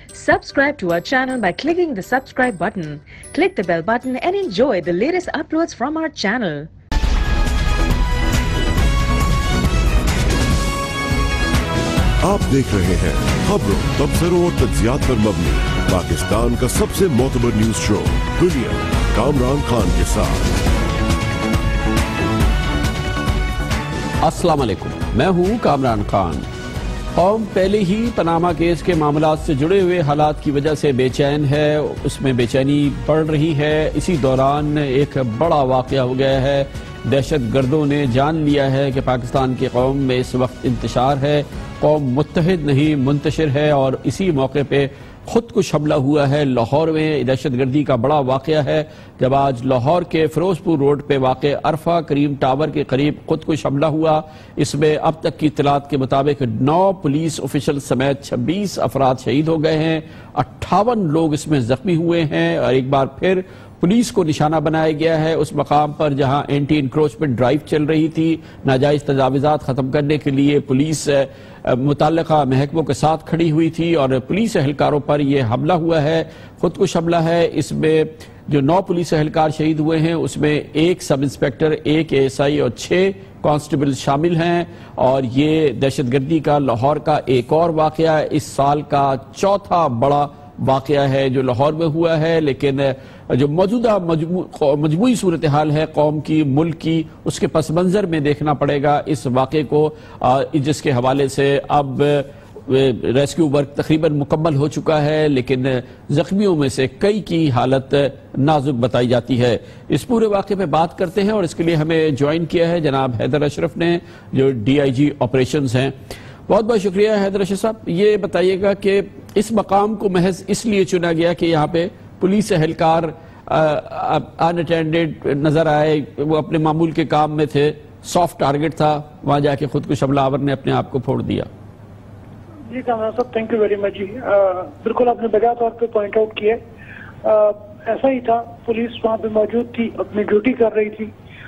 Subscribe to our channel by clicking the subscribe button. Click the bell button and enjoy the latest uploads from our channel. आप देख रहे हैं खबरों, तबसरों और तज्जियात पर मबनी पाकिस्तान का सबसे मोतबर news show brilliant Kamran Khan के साथ। अस्सलाम वालेकुम, मैं हूं कामरान खान। कौम पहले ही पनामा केस के मामलात से जुड़े हुए हालात की वजह से बेचैन है, उसमें बेचैनी बढ़ रही है। इसी दौरान एक बड़ा वाक़या हो गया है। दहशत गर्दों ने जान लिया है कि पाकिस्तान की कौम में इस वक्त इंतशार है, कौम मुत्तहिद नहीं मुंतशिर है, और इसी मौके पे खुद कुछ हमला हुआ है। लाहौर में दहशत गर्दी का बड़ा वाक़या है जब आज लाहौर के फिरोजपुर रोड पे वाक़े अरफा करीम टावर के करीब खुद कुछ हमला हुआ। इसमें अब तक की इत्तलात के मुताबिक 9 पुलिस ऑफिशियल समेत 26 अफराद शहीद हो गए हैं, 58 लोग इसमें जख्मी हुए हैं, और एक बार फिर पुलिस को निशाना बनाया गया है उस मकाम पर जहां एंटी इंक्रोचमेंट ड्राइव चल रही थी। नाजायज तजाविज़ात ख़त्म करने के लिए पुलिस मुतल्लिका महकमों के साथ खड़ी हुई थी और पुलिस एहलकारों पर यह हमला हुआ है, खुदकुश हमला है। इसमें जो 9 पुलिस एहलकार शहीद हुए हैं उसमें 1 सब इंस्पेक्टर, 1 ASI और 6 कांस्टेबल शामिल हैं। और ये दहशतगर्दी का लाहौर का एक और वाक़या इस साल का चौथा बड़ा वाक़या है जो लाहौर में हुआ है। लेकिन जो मौजूदा मजमूई सूरत हाल है कौम की, मुल्क की, उसके पस मंज़र में देखना पड़ेगा इस वाक़े को, जिसके हवाले से अब रेस्क्यू वर्क तकरीबन मुकम्मल हो चुका है, लेकिन जख्मियों में से कई की हालत नाजुक बताई जाती है। इस पूरे वाक़े में बात करते हैं और इसके लिए हमें ज्वाइन किया है जनाब हैदर अशरफ ने, जो DIG ऑपरेशन्स हैं। बहुत बहुत शुक्रिया हैदर अशरफ साहब। ये बताइएगा कि इस मकाम को महज इसलिए चुना गया कि यहाँ पे पुलिस एहलकार अनअटेंडेड नजर आए, वो अपने मामूल के काम में थे, सॉफ्ट टारगेट था, वहां जाके खुद कुछ हमलावर ने अपने आप को फोड़ दिया? जी कामरान साहब, थैंक यू वेरी मच जी। बिल्कुल आपने बजा तौर पे पॉइंट आउट किया। ऐसा ही था, पुलिस वहाँ पे मौजूद थी, अपनी ड्यूटी कर रही थी,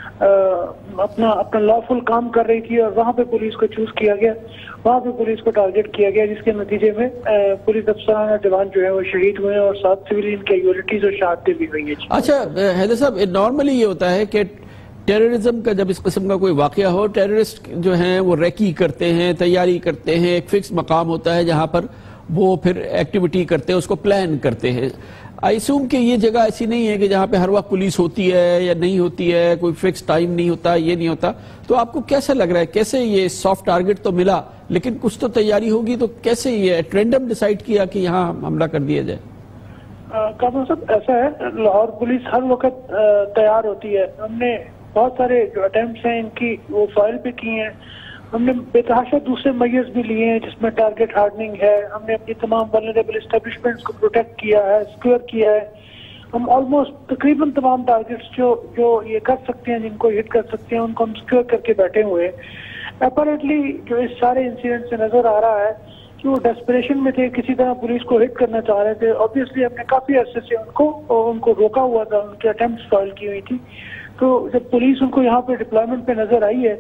अपना लॉफुल काम कर रही थी, और वहाँ पे पुलिस को चूज किया गया, वहाँ पे पुलिस को टारगेट किया गया, जिसके नतीजे में पुलिस अफसरान और जवान जो है वो शहीद हुए और 7 सिविलियन कैजुअलिटीज और शहादतें भी हुई है। अच्छा हैदर साहब, नॉर्मली ये होता है कि टेररिज्म का जब इस किस्म का कोई वाकया हो, टेररिस्ट जो हैं वो रेकी करते हैं, तैयारी करते हैं, एक फिक्स मकाम होता है जहां पर वो फिर एक्टिविटी करते हैं, उसको प्लान करते हैं। आई असूम कि ये जगह ऐसी नहीं है कि जहां पे हर वक्त पुलिस होती है या नहीं होती है, कोई फिक्स टाइम नहीं होता, ये नहीं होता। तो आपको कैसा लग रहा है, कैसे ये सॉफ्ट टारगेट तो मिला लेकिन कुछ तो तैयारी होगी, तो कैसे ये रैंडम डिसाइड किया कि यहाँ हमला कर दिया जाए? कामरान साहब, ऐसा है, लाहौर पुलिस हर वक्त तैयार होती है। हमने बहुत सारे जो अटेम्प्ट्स हैं इनकी वो फाइल पे किए हैं, हमने बेतहाशा दूसरे मेजर्स भी लिए हैं जिसमें टारगेट हार्डनिंग है, हमने अपनी तमाम वल्नरेबल एस्टेब्लिशमेंट्स को प्रोटेक्ट किया है, सिक्योर किया है। हम ऑलमोस्ट तकरीबन तमाम टारगेट्स जो ये कर सकते हैं, जिनको हिट कर सकते हैं, उनको हम सिक्योर करके बैठे हुए हैं। अपैरेंटली जो इस सारे इंसिडेंट से नजर आ रहा है कि वो डेस्परेशन में थे, किसी तरह पुलिस को हिट करना चाह रहे थे। ऑब्वियसली हमने काफी अरसे से उनको रोका हुआ था, उनकी अटेम्प्ट्स फाइल की हुई थी। तो जब पुलिस उनको यहाँ पे डिप्लॉयमेंट पे नजर आई है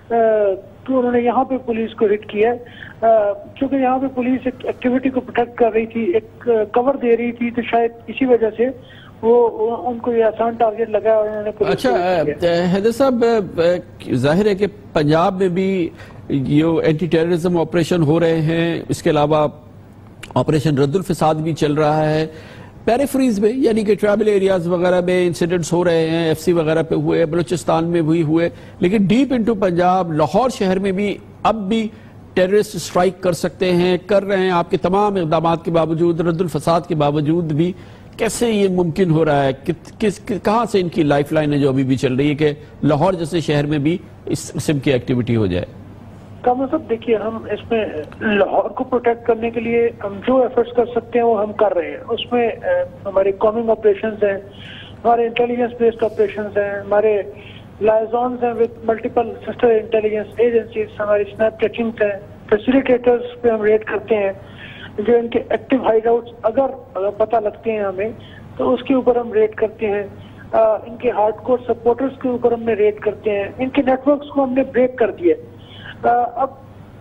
तो उन्होंने यहाँ पे पुलिस को हिट किया है। क्योंकि यहाँ पे पुलिस एक एक्टिविटी को प्रोटेक्ट कर रही थी, एक कवर दे रही थी, तो शायद इसी वजह से वो उनको ये आसान टारगेट लगा और उन्होंने पुलिस। अच्छा हैदर साहब, जाहिर है कि पंजाब में भी ये एंटी टेररिज्म ऑपरेशन हो रहे हैं, इसके अलावा ऑपरेशन रद्दुल फसाद भी चल रहा है। पेरिफेरीज में यानी कि ट्राइबल एरियाज वगैरह में इंसिडेंट्स हो रहे हैं, FC वगैरह पे हुए, बलूचिस्तान में भी हुए, लेकिन डीप इनटू पंजाब लाहौर शहर में भी अब भी टेररिस्ट स्ट्राइक कर सकते हैं, कर रहे हैं। आपके तमाम इक़दामात के बावजूद, रद्दुल फसाद के बावजूद भी कैसे ये मुमकिन हो रहा है? कहाँ से इनकी लाइफ लाइन है जो अभी भी चल रही है कि लाहौर जैसे शहर में भी इस किस्म की एक्टिविटी हो जाए? कामरान साहब देखिए, हम इसमें लाहौर को प्रोटेक्ट करने के लिए हम जो एफर्ट्स कर सकते हैं वो हम कर रहे हैं। उसमें हमारे कॉमिंग ऑपरेशंस हैं, हमारे इंटेलिजेंस बेस्ड ऑपरेशंस हैं, हमारे लाइजॉन्स हैं with multiple sister intelligence agencies, हमारी स्नैप चेकिंग्स हैं, फैसिलिटेटर्स पे हम रेड करते हैं, जो इनके एक्टिव हाइडआउट्स अगर पता लगते हैं हमें तो उसके ऊपर हम रेड करते हैं। इनके हार्डकोर सपोर्टर्स के ऊपर हमने रेड करते हैं, इनके नेटवर्क्स को हमने ब्रेक कर दिया। अब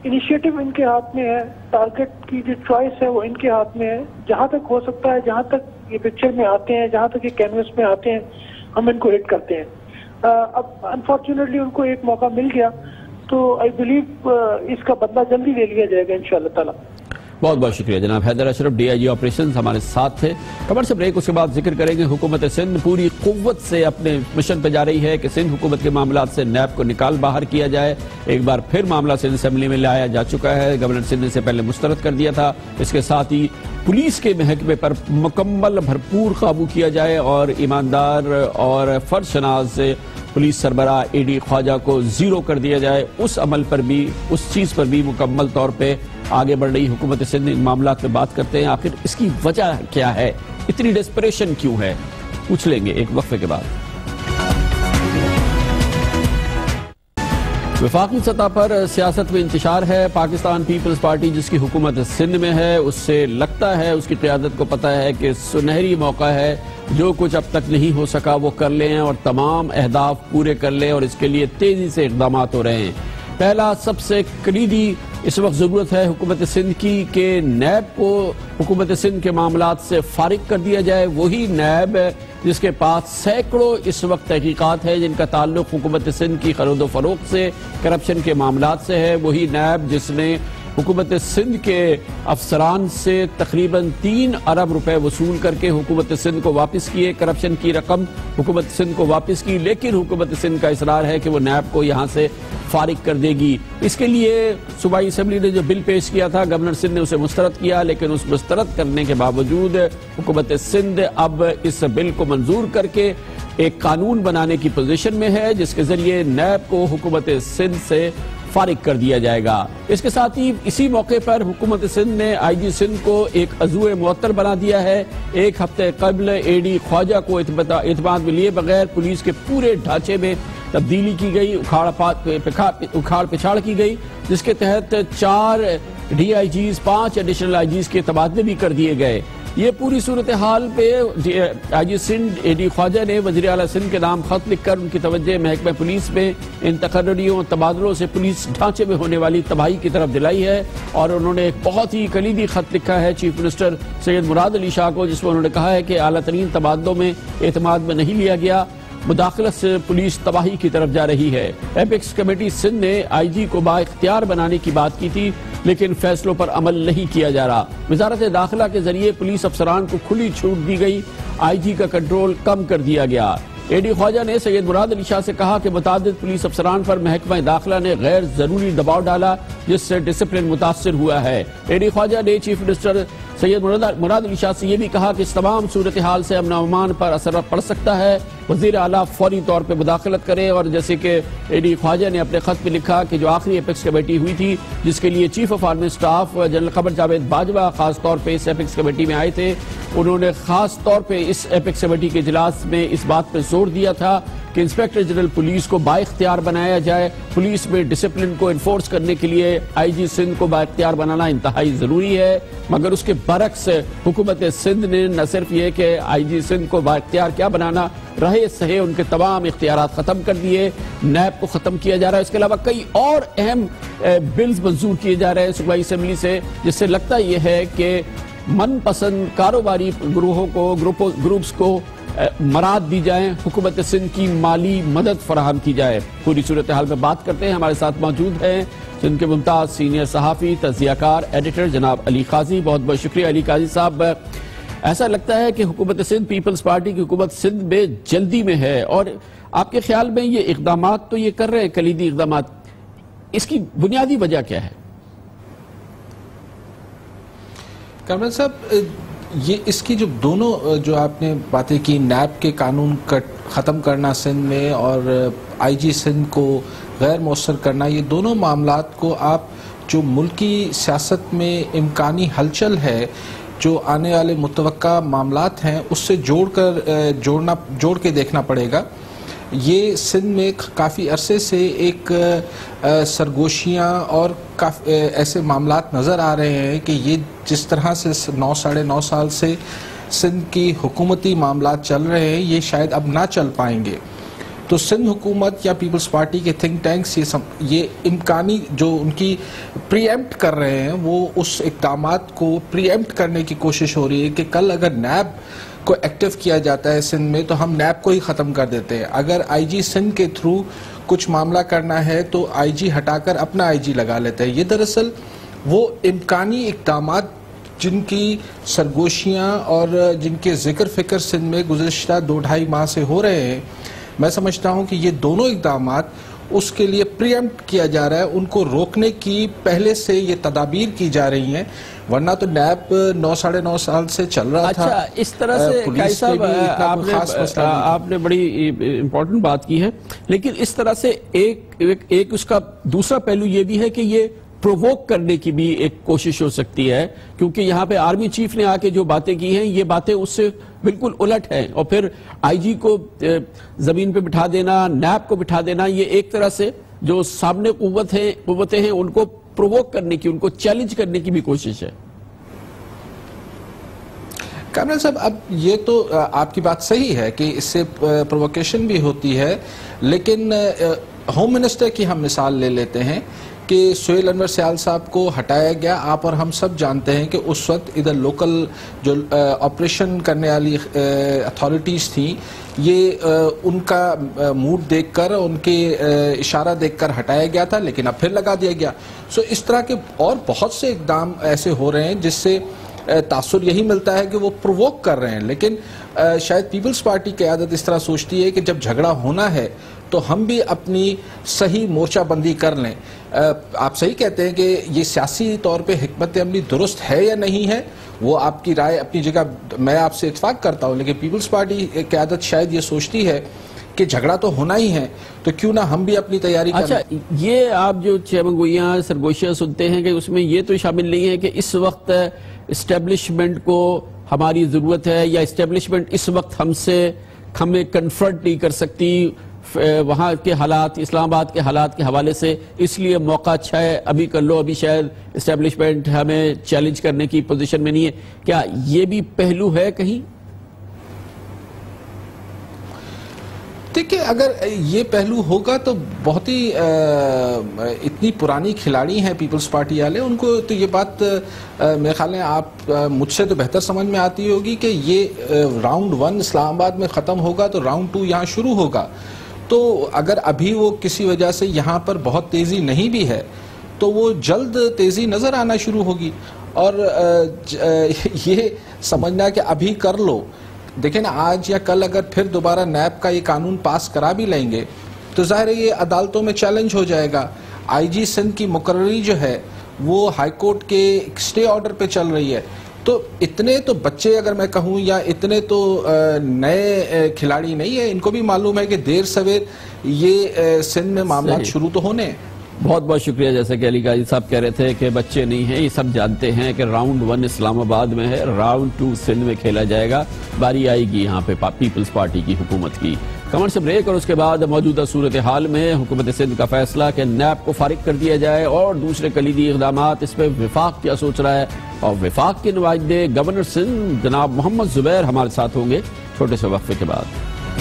انیشیٹو ان کے ہاتھ میں ہے, ٹارگٹ کی جو چوائس ہے وہ ان کے ہاتھ میں ہے. جہاں تک ہو سکتا ہے, جہاں تک یہ پکچر میں آتے ہیں, جہاں تک یہ کینوس میں آتے ہیں, ہم ان کو ہٹ کرتے ہیں. اب انفارچونیٹلی ان کو ایک موقع مل گیا, تو آئی بلیو اس کا بدلہ جلدی لے لیا جائے گا انشاءاللہ تعالی. بہت بہت شکریہ جناب Haider Ashraf, D I G operations ہمارے ساتھ تھے. خبر سے بریک, اس کے بعد ذکر کریں گے. حکومت سندھ پوری قوت سے اپنے مشن پہ جا رہی ہے کہ سندھ حکومت کے معاملات سے نیب کو نکال باہر کیا جائے. ایک بار پھر معاملہ سندھ اسمبلی میں لایا جا چکا ہے. گورنر سندھ نے سے پہلے مسترد کر دیا تھا. اس کے ساتھ ہی پولیس کے محکمے پر مکمل بھرپور قابو کیا جائے اور ایماندار اور فرد شناس پولیس سربراہ اے ڈی خواجہ کو زیرو کر دیا جائے. اس عمل پر بھی, اس چیز پر بھی مکمل طور پہ آگے بڑھ رہی حکومت سندھ. ان معاملات پہ بات کرتے ہیں, آخر اس کی وجہ کیا ہے, اتنی ڈسپریشن کیوں ہے, پوچھ لیں گے ایک وقفے کے بعد. وفاقی سطح پر سیاست میں انتشار ہے. پاکستان پیپلز پارٹی جس کی حکومت سندھ میں ہے, اس سے لگتا ہے, اس کی قیادت کو پتہ ہے کہ سنہری موقع ہے, جو کچھ اب تک نہیں ہو سکا وہ کر لیں اور تمام اہداف پورے کر لیں, اور اس کے لیے تیزی سے اقدامات ہو رہے ہیں. پہلا سب سے کلیدی اس وقت ضرورت ہے حکومت سندھ کی کہ نیب کو حکومت سندھ کے معاملات سے فارغ کر دیا جائے. وہی نیب جس کے پاس سینکڑوں اس وقت تحقیقات ہیں جن کا تعلق حکومت سندھ کی خرید و فروخت سے, کرپشن کے معاملات سے ہے. وہی نیب جس نے حکومت سندھ کے افسران سے تقریباً 3 ارب روپے وصول کر کے حکومت سندھ کو واپس کیے, کرپشن کی رقم حکومت سندھ کو واپس کی, لیکن حکومت سندھ کا اصرار ہے کہ وہ نیب کو یہاں سے فارغ کر دے گی. اس کے لیے صوبائی اسمبلی نے جو بل پیش کیا تھا, گورنر سندھ نے اسے مسترد کیا, لیکن اس مسترد کرنے کے باوجود حکومت سندھ اب اس بل کو منظور کر کے ایک قانون بنانے کی پوزیشن میں ہے جس کے ذریعے نیب کو حکومت سندھ سے فارغ کر دیا جائے گا. اس کے ساتھ ہی اسی موقع پر حکومت سندھ نے آئی جی سندھ کو ایک عضو معطل بنا دیا ہے. ایک ہفتے قبل اے ڈی خواجہ کو اعتماد میں لیے بغیر پولیس کے پورے ڈھانچے میں تبدیلی کی گئی, اکھاڑ پچھاڑ کی گئی, جس کے تحت 4 D I Gs 5 additional I جیز کے تبادلے بھی کر دیے گئے. یہ پوری صورتحال پہ آئی جی سندھ اے ڈی خواجہ نے وزیر اعلیٰ سندھ کے نام خط لکھ کر ان کی توجہ محکمہ پولیس میں ان تقرریوں تبادلوں سے پولیس ڈھانچے میں ہونے والی تباہی کی طرف دلائی ہے. اور انہوں نے ایک بہت ہی کلیدی خط لکھا ہے چیف منسٹر سید مراد علی شاہ کو, جس میں انہوں نے کہا ہے کہ اعلیٰ ترین تبادلوں میں اعتماد میں نہیں لیا گیا, مداخلت سے پولیس تباہی کی طرف جا رہی ہے. ایپیکس کمیٹی سندھ نے آئی جی کو با اختیار بنانے کی بات کی تھی, لیکن فیصلوں پر عمل نہیں کیا جا رہا. وزارت داخلہ کے ذریعے پولیس افسران کو کھلی چھوٹ دی گئی, آئی جی کا کنٹرول کم کر دیا گیا. اے ڈی خواجہ نے سید مراد علی شاہ سے کہا کہ متعدد پولیس افسران پر محکمہ داخلہ نے غیر ضروری دباؤ ڈالا جس سے ڈسپلن متاثر ہوا ہے. اے ڈی خواجہ نے چیف منسٹر سید مراد علی شاہ سے یہ بھی کہا کہ اس تمام صورتحال سے امن و امان پر اثر پڑ سکتا ہے, وزیر اعلیٰ فوری طور پہ مداخلت کرے. اور جیسے کہ اے ڈی خواجہ نے اپنے خط میں لکھا کہ جو آخری ایپیکس کمیٹی ہوئی تھی جس کے لیے chief of army staff general Qamar Javed Bajwa خاص طور پہ اس ایپیکس کمیٹی میں آئے تھے, انہوں نے خاص طور پہ اس ایپیکس کمیٹی کے اجلاس میں اس بات پہ زور دیا تھا کہ انسپیکٹر جنرل پولیس کو با اختیار بنایا جائے. پولیس میں ڈسپلن کو انفورس کرنے کے لیے آئی جی سندھ کو با اختیار بنانا انتہائی ضروری ہے, مگر اس کے برعکس حکومت سندھ نے نہ صرف یہ کہ آئی جی سندھ کو با اختیار کیا بنانا, رہے سہے ان کے تمام اختیارات ختم کر دیے, نیب کو ختم کیا جا رہا ہے. اس کے علاوہ کئی اور اہم بلز منظور کیے جا رہے ہیں صوبائی اسمبلی سے, جس سے لگتا یہ ہے کہ من پسند کاروباری گروہوں کو گروپس کو مراد دی جائیں, حکومت سندھ کی مالی مدد فراہم کی جائے. پوری صورتحال میں بات کرتے ہیں. ہمارے ساتھ موجود ہیں سندھ کے ممتاز سینئر صحافی تجزیہ کار ایڈیٹر جناب علی قاضی. بہت بہت شکریہ علی قاضی صاحب. ایسا لگتا ہے کہ حکومت سندھ پیپلز پارٹی کی حکومت سندھ میں جلدی میں ہے, اور آپ کے خیال میں یہ اقدامات تو یہ کر رہے ہیں کلیدی اقدامات, اس کی بنیادی وجہ کیا ہے؟ کامران صاحب, یہ اس کی جو دونوں جو آپ نے باتیں کی, نیب کے قانون ختم کرنا سندھ میں اور آئی جی سندھ کو غیر مؤثر کرنا, یہ دونوں معاملات کو آپ جو ملکی سیاست میں امکانی ہلچل ہے, جو آنے والے متوقع معاملات ہیں, اس سے جوڑ کے دیکھنا پڑے گا. یہ سندھ میں کافی عرصے سے ایک سرگوشیاں اور ایسے معاملات نظر آ رہے ہیں کہ یہ جس طرح سے 9 سال سے سندھ کی حکومتی معاملات چل رہے ہیں, یہ شاید اب نہ چل پائیں گے. تو سندھ حکومت یا پیپلز پارٹی کے تھنک ٹینکس یہ امکانی جو ان کی پری ایمپٹ کر رہے ہیں وہ اس اقدامات کو پری ایمپٹ کرنے کی کوشش ہو رہی ہے کہ کل اگر نیب کو ایکٹیو کیا جاتا ہے سندھ میں تو ہم نیب کو ہی ختم کر دیتے ہیں. اگر آئی جی سندھ کے تھرو کچھ معاملہ کرنا ہے تو آئی جی ہٹا کر اپنا آئی جی لگا لیتے ہیں. یہ دراصل وہ امکانی اقدامات جن کی سرگوشیاں اور جن کے ذکر فکر سندھ میں گزشتہ 2-2.5 ماہ سے ہو رہے ہیں، میں سمجھتا ہوں کہ یہ دونوں اقدامات اس کے لیے پری ایمپٹ کیا جا رہا ہے. ان کو روکنے کی پہلے سے یہ تدابیر کی جا رہی ہیں، ورنہ تو نیب 9-9.5 سال سے چل رہا تھا. اچھا، اس طرح سے قائد صاحب آپ نے بڑی امپورٹنٹ بات کی ہے، لیکن اس طرح سے ایک اس کا دوسرا پہلو یہ بھی ہے کہ یہ پرووک کرنے کی بھی ایک کوشش ہو سکتی ہے، کیونکہ یہاں پہ آرمی چیف نے آ کے جو باتیں کی ہیں یہ باتیں اس سے بالکل الٹ ہیں، اور پھر آئی جی کو زمین پہ بٹھا دینا، نیب کو بٹھا دینا، یہ ایک طرح سے جو سامنے قوتیں ہیں ان کو پرووک کرنے کی، ان کو چیلنج کرنے کی بھی کوشش ہے. کامران صاحب، اب یہ تو آپ کی بات صحیح ہے کہ اس سے پرووکیشن بھی ہوتی ہے، لیکن ہوم منسٹر کی ہم مثال لے لیتے ہیں کہ سہیل انور سیال صاحب کو ہٹایا گیا. آپ اور ہم سب جانتے ہیں کہ اس وقت ادھر لوکل جو آپریشن کرنے والی اتھارٹیز تھیں، یہ ان کا موڈ دیکھ کر، ان کے اشارہ دیکھ کر ہٹایا گیا تھا، لیکن اب پھر لگا دیا گیا. اس طرح کے اور بہت سے اقدام ایسے ہو رہے ہیں جس سے تاثر یہی ملتا ہے کہ وہ پرووک کر رہے ہیں. لیکن شاید پیپلز پارٹی کی قیادت اس طرح سوچتی ہے کہ جب جھگڑا ہونا ہے تو ہم بھی اپنی صحیح مورچہ بندی کر لیں. آپ صحیح کہتے ہیں کہ یہ سیاسی طور پہ حکمت عملی درست ہے یا نہیں ہے، وہ آپ کی رائے اپنی جگہ، میں آپ سے اتفاق کرتا ہوں، لیکن پیپلز پارٹی کی قیادت شاید یہ سوچتی ہے کہ جھگڑا تو ہونا ہی ہے تو کیوں نہ ہم بھی اپنی تیاری کریں. اچھا، یہ آپ جو چمنگوئیاں سرگوشیاں سنتے ہیں کہ اس میں یہ تو شامل نہیں ہے کہ اس وقت اسٹیبلشمنٹ کو ہماری ضرورت ہے، یا اسٹیبلشمنٹ اس وقت ہمیں کنفرنٹ نہیں کر سکتی وہاں کے حالات، اسلام آباد کے حالات کے حوالے سے، اس لیے موقع اچھا ہے، ابھی کر لو، ابھی شاید اسٹیبلشمنٹ ہمیں چیلنج کرنے کی پوزیشن میں نہیں ہے. کیا یہ بھی پہلو ہے کہیں؟ دیکھیں، اگر یہ پہلو ہوگا تو بہت ہی اتنی پرانی کھلاڑی ہیں پیپلز پارٹی والے، ان کو تو یہ بات میرے خیال میں آپ مجھ سے تو بہتر سمجھ میں آتی ہوگی کہ یہ راؤنڈ 1 اسلام آباد میں ختم ہوگا تو راؤنڈ 2 یہاں شروع ہوگا. تو اگر ابھی وہ کسی وجہ سے یہاں پر بہت تیزی نہیں بھی ہے تو وہ جلد تیزی نظر آنا شروع ہوگی. اور یہ سمجھنا کہ ابھی کر لو، دیکھیں نا، آج یا کل اگر پھر دوبارہ نیب کا یہ قانون پاس کرا بھی لیں گے تو ظاہر ہے یہ عدالتوں میں چیلنج ہو جائے گا. آئی جی سندھ کی مقرری جو ہے وہ ہائی کورٹ کے اسٹے آرڈر پہ چل رہی ہے. تو اتنے تو بچے، اگر میں کہوں، یا اتنے تو نئے کھلاڑی نہیں ہیں، ان کو بھی معلوم ہے کہ دیر سویر یہ سندھ میں معاملات شروع تو ہونے ہیں. بہت بہت شکریہ. جیسا کہ علی قاضی صاحب کہہ رہے تھے کہ بچے نہیں ہیں، یہ سب جانتے ہیں کہ راؤنڈ 1 اسلام آباد میں ہے، راؤنڈ 2 سندھ میں کھیلا جائے گا. باری آئے گی یہاں پہ پیپلز پارٹی کی حکومت کی. کمر سے بریک، اور اس کے بعد موجودہ صورتحال میں حکومت سندھ کا فیصلہ کہ نیب کو فارغ کر دیا جائے اور دوسرے کلیدی اقدامات، اس پہ وفاق کیا سوچ رہا ہے، اور وفاق کے نمائندے گورنر سندھ جناب محمد زبیر ہمارے ساتھ ہوں گے چھوٹے سے وقفے کے بعد.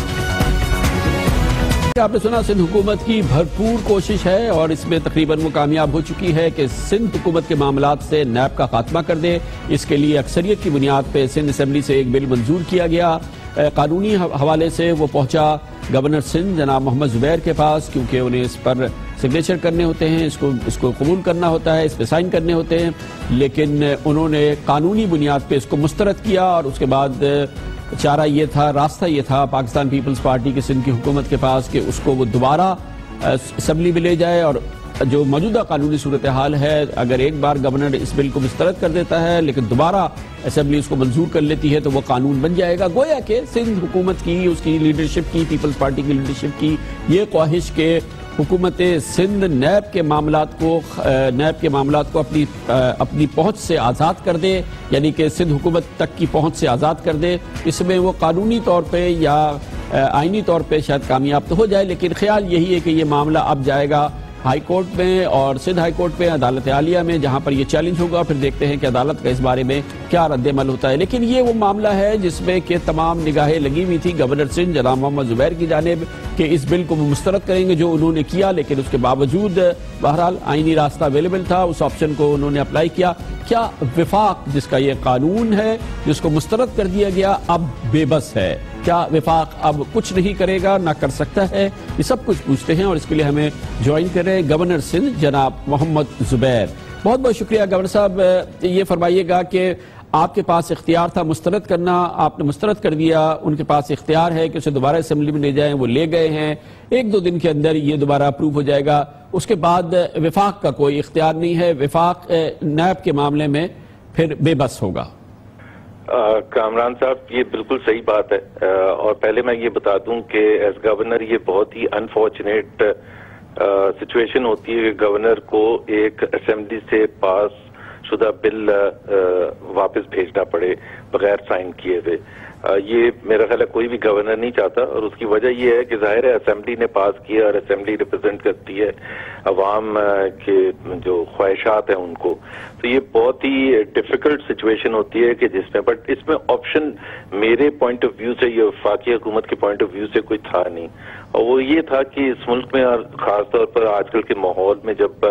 آپ نے سنا سندھ حکومت کی بھرپور کوشش ہے اور اس میں تقریباً وہ کامیاب ہو چکی ہے کہ سندھ حکومت کے معاملات سے نیب کا خاتمہ کر دے. اس کے لیے اکثریت کی بنیاد پہ سندھ اسمبلی سے ایک بل منظور کیا گیا. قانونی حوالے سے وہ پہنچا گورنر سندھ جناب محمد زبیر کے پاس، کیونکہ انہیں اس پر سگنیچر کرنے ہوتے ہیں، اس کو قبول کرنا ہوتا ہے، اس پہ سائن کرنے ہوتے ہیں. لیکن انہوں نے قانونی بنیاد پہ اس کو مسترد کیا، اور اس کے بعد چارہ یہ تھا، راستہ یہ تھا پاکستان پیپلز پارٹی کی سندھ کی حکومت کے پاس کہ اس کو وہ دوبارہ اسمبلی میں لے جائے. اور جو موجودہ قانونی صورتحال ہے، اگر ایک بار گورنر اس بل کو مسترد کر دیتا ہے لیکن دوبارہ اسمبلی اس کو منظور کر لیتی ہے تو وہ قانون بن جائے گا. گویا کہ سندھ حکومت کی، اس کی لیڈرشپ کی، پیپلز پارٹی کی لیڈرشپ کی یہ خواہش کہ حکومت سندھ نیب کے معاملات کو اپنی پہنچ سے آزاد کر دے، یعنی کہ سندھ حکومت تک کی پہنچ سے آزاد کر دے. اس میں وہ قانونی طور پہ یا آئینی طور پہ شاید کامیاب تو ہو جائے، لیکن خیال یہی ہے کہ یہ معاملہ اب جائے گا ہائی کورٹ میں، اور سندھ ہائی کورٹ میں، عدالت عالیہ میں، جہاں پر یہ چیلنج ہوگا. پھر دیکھتے ہیں کہ عدالت کا اس بارے میں کیا رد عمل ہوتا ہے. لیکن یہ وہ معاملہ ہے جس میں کہ تمام نگاہیں لگی ہوئی تھی گورنر سندھ جناب محمد زبیر کی جانب کہ اس بل کو وہ مسترد کریں گے جو انہوں نے کیا, لیکن اس کے باوجود بہرحال آئینی راستہ اویلیبل تھا, اس آپشن کو انہوں نے اپلائی کیا. کیا وفاق جس کا یہ قانون ہے جس کو مسترد کر دیا گیا اب بے بس ہے؟ کیا وفاق اب کچھ نہیں کرے گا, نہ کر سکتا ہے؟ یہ سب کچھ پوچھتے ہیں اور اس کے لیے ہمیں جوائن کر رہے ہیں گورنر سندھ جناب محمد زبیر. بہت بہت شکریہ گورنر صاحب. یہ فرمائیے گا کہ آپ کے پاس اختیار تھا مسترد کرنا, آپ نے مسترد کر دیا, ان کے پاس اختیار ہے کہ اسے دوبارہ اسمبلی میں لے جائیں, وہ لے گئے ہیں, 1-2 دن کے اندر یہ دوبارہ اپروو ہو جائے گا. اس کے بعد وفاق کا کوئی اختیار نہیں ہے, وفاق نیب کے معاملے میں پھر بے بس ہوگا. کامران صاحب یہ بالکل صحیح بات ہے, اور پہلے میں یہ بتا دوں کہ ایز گورنر یہ بہت ہی انفارچونیٹ سچویشن ہوتی ہے کہ گورنر کو ایک اسمبلی سے پاس شدہ بل واپس بھیجنا پڑے بغیر سائن کیے ہوئے. یہ میرا خیال ہے کوئی بھی گورنر نہیں چاہتا, اور اس کی وجہ یہ ہے کہ ظاہر ہے اسمبلی نے پاس کیا اور اسمبلی ریپرزینٹ کرتی ہے عوام کے جو خواہشات ہیں ان کو, تو یہ بہت ہی ڈیفیکلٹ سچویشن ہوتی ہے کہ جس میں, بٹ اس میں آپشن میرے پوائنٹ آف ویو سے یا وفاقی حکومت کے پوائنٹ آف ویو سے کوئی تھا نہیں, اور وہ یہ تھا کہ اس ملک میں اور خاص طور پر آج کل کے ماحول میں جب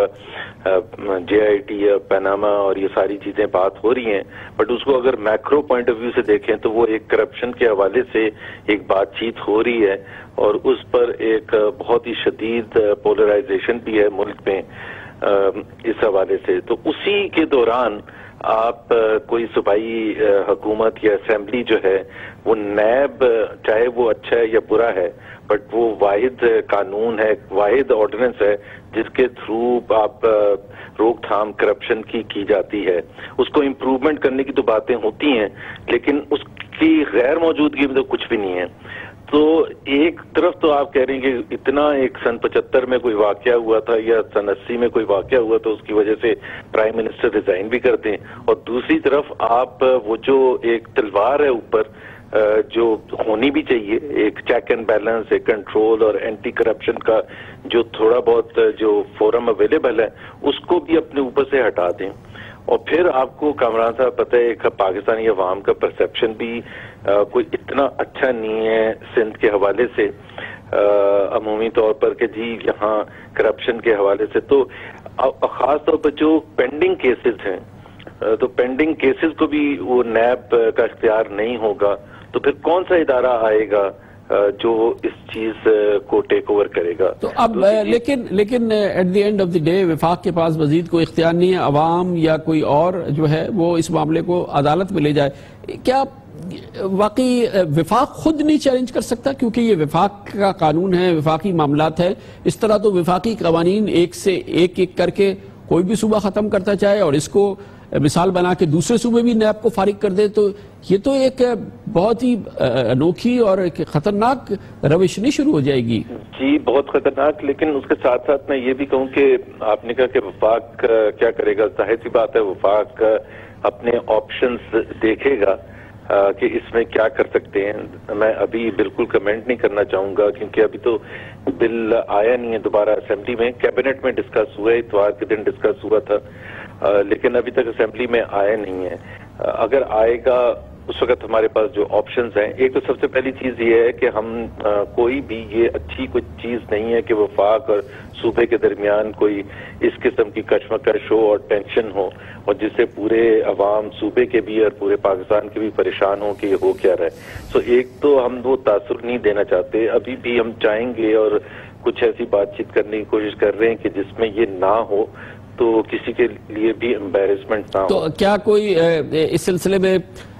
JIT یا پیناما اور یہ ساری چیزیں بات ہو رہی ہیں, بٹ اس کو اگر میکرو پوائنٹ آف ویو سے دیکھیں تو وہ ایک کرپشن کے حوالے سے ایک بات چیت ہو رہی ہے, اور اس پر ایک بہت ہی شدید پولرائزیشن بھی ہے ملک میں اس حوالے سے. تو اسی کے دوران آپ کوئی صوبائی حکومت یا اسمبلی جو ہے وہ نیب, چاہے وہ اچھا ہے یا برا ہے, بٹ وہ واحد قانون ہے, واحد آرڈیننس ہے جس کے تھرو آپ روک تھام کرپشن کی جاتی ہے. اس کو امپروومنٹ کرنے کی تو باتیں ہوتی ہیں, لیکن اس کی غیر موجودگی میں تو کچھ بھی نہیں ہے. تو ایک طرف تو آپ کہہ رہے ہیں کہ اتنا ایک سن 75 میں کوئی واقعہ ہوا تھا یا سن 80 میں کوئی واقعہ ہوا تو اس کی وجہ سے پرائم منسٹر ریزائن بھی کر دیں, اور دوسری طرف آپ وہ جو ایک تلوار ہے اوپر جو ہونی بھی چاہیے, ایک چیک اینڈ بیلنس, ایک کنٹرول اور اینٹی کرپشن کا جو تھوڑا بہت جو فورم اویلیبل ہے اس کو بھی اپنے اوپر سے ہٹا دیں. اور پھر آپ کو کامران صاحب پتہ ہے ایک پاکستانی عوام کا پرسیپشن بھی کوئی اتنا اچھا نہیں ہے سندھ کے حوالے سے عمومی طور پر کہ جی یہاں کرپشن کے حوالے سے. تو خاص طور پر جو پینڈنگ کیسز ہیں, تو پینڈنگ کیسز کو بھی وہ نیب کا اختیار نہیں ہوگا, تو پھر کون سا ادارہ آئے گا جو اس چیز کو ٹیک اوور کرے گا؟ تو اب لیکن at the end of the day وفاق کے پاس مزید کوئی اختیار نہیں ہے, عوام یا کوئی اور جو ہے وہ اس معاملے کو عدالت میں لے جائے. کیا واقعی وفاق خود نہیں چیلنج کر سکتا؟ کیونکہ یہ وفاق کا قانون ہے, وفاقی معاملات ہے, اس طرح تو وفاقی قوانین ایک سے ایک کر کے کوئی بھی صوبہ ختم کرتا چاہے اور اس کو مثال بنا کے دوسرے صوبے بھی نیب کو فارغ کر دے, تو یہ تو ایک بہت ہی انوکھی اور ایک خطرناک روش نہیں شروع ہو جائے گی. جی بہت خطرناک. لیکن اس کے ساتھ ساتھ میں یہ بھی کہوں کہ آپ نے کہا کہ وفاق کیا کرے گا, ظاہر سی بات ہے وفاق اپنے آپشنز دیکھے گا کہ اس میں کیا کر سکتے ہیں. میں ابھی بالکل کمنٹ نہیں کرنا چاہوں گا کیونکہ ابھی تو بل آیا نہیں ہے دوبارہ اسمبلی میں, کیبنٹ میں ڈسکس ہوا ہے, اتوار کے دن ڈسکس ہوا تھا, لیکن ابھی تک اسمبلی میں آیا نہیں ہے. اگر آئے گا اس وقت ہمارے پاس جو آپشنز ہیں, ایک تو سب سے پہلی چیز یہ ہے کہ ہم کوئی بھی یہ اچھی کوئی چیز نہیں ہے کہ وفاق اور صوبے کے درمیان کوئی اس قسم کی کشمکش ہو اور ٹینشن ہو, اور جس سے پورے عوام صوبے کے بھی اور پورے پاکستان کے بھی پریشان ہوں کہ یہ ہو کیا رہا ہے. سو ایک تو ہم وہ تاثر نہیں دینا چاہتے, ابھی بھی ہم چاہیں گے اور کچھ ایسی بات چیت کرنے کی کوشش کر رہے ہیں کہ جس میں یہ نہ ہو تو کسی کے لیے بھی امبیرسمنٹ نہ ہو. تو کیا کوئی اس سلسلے میں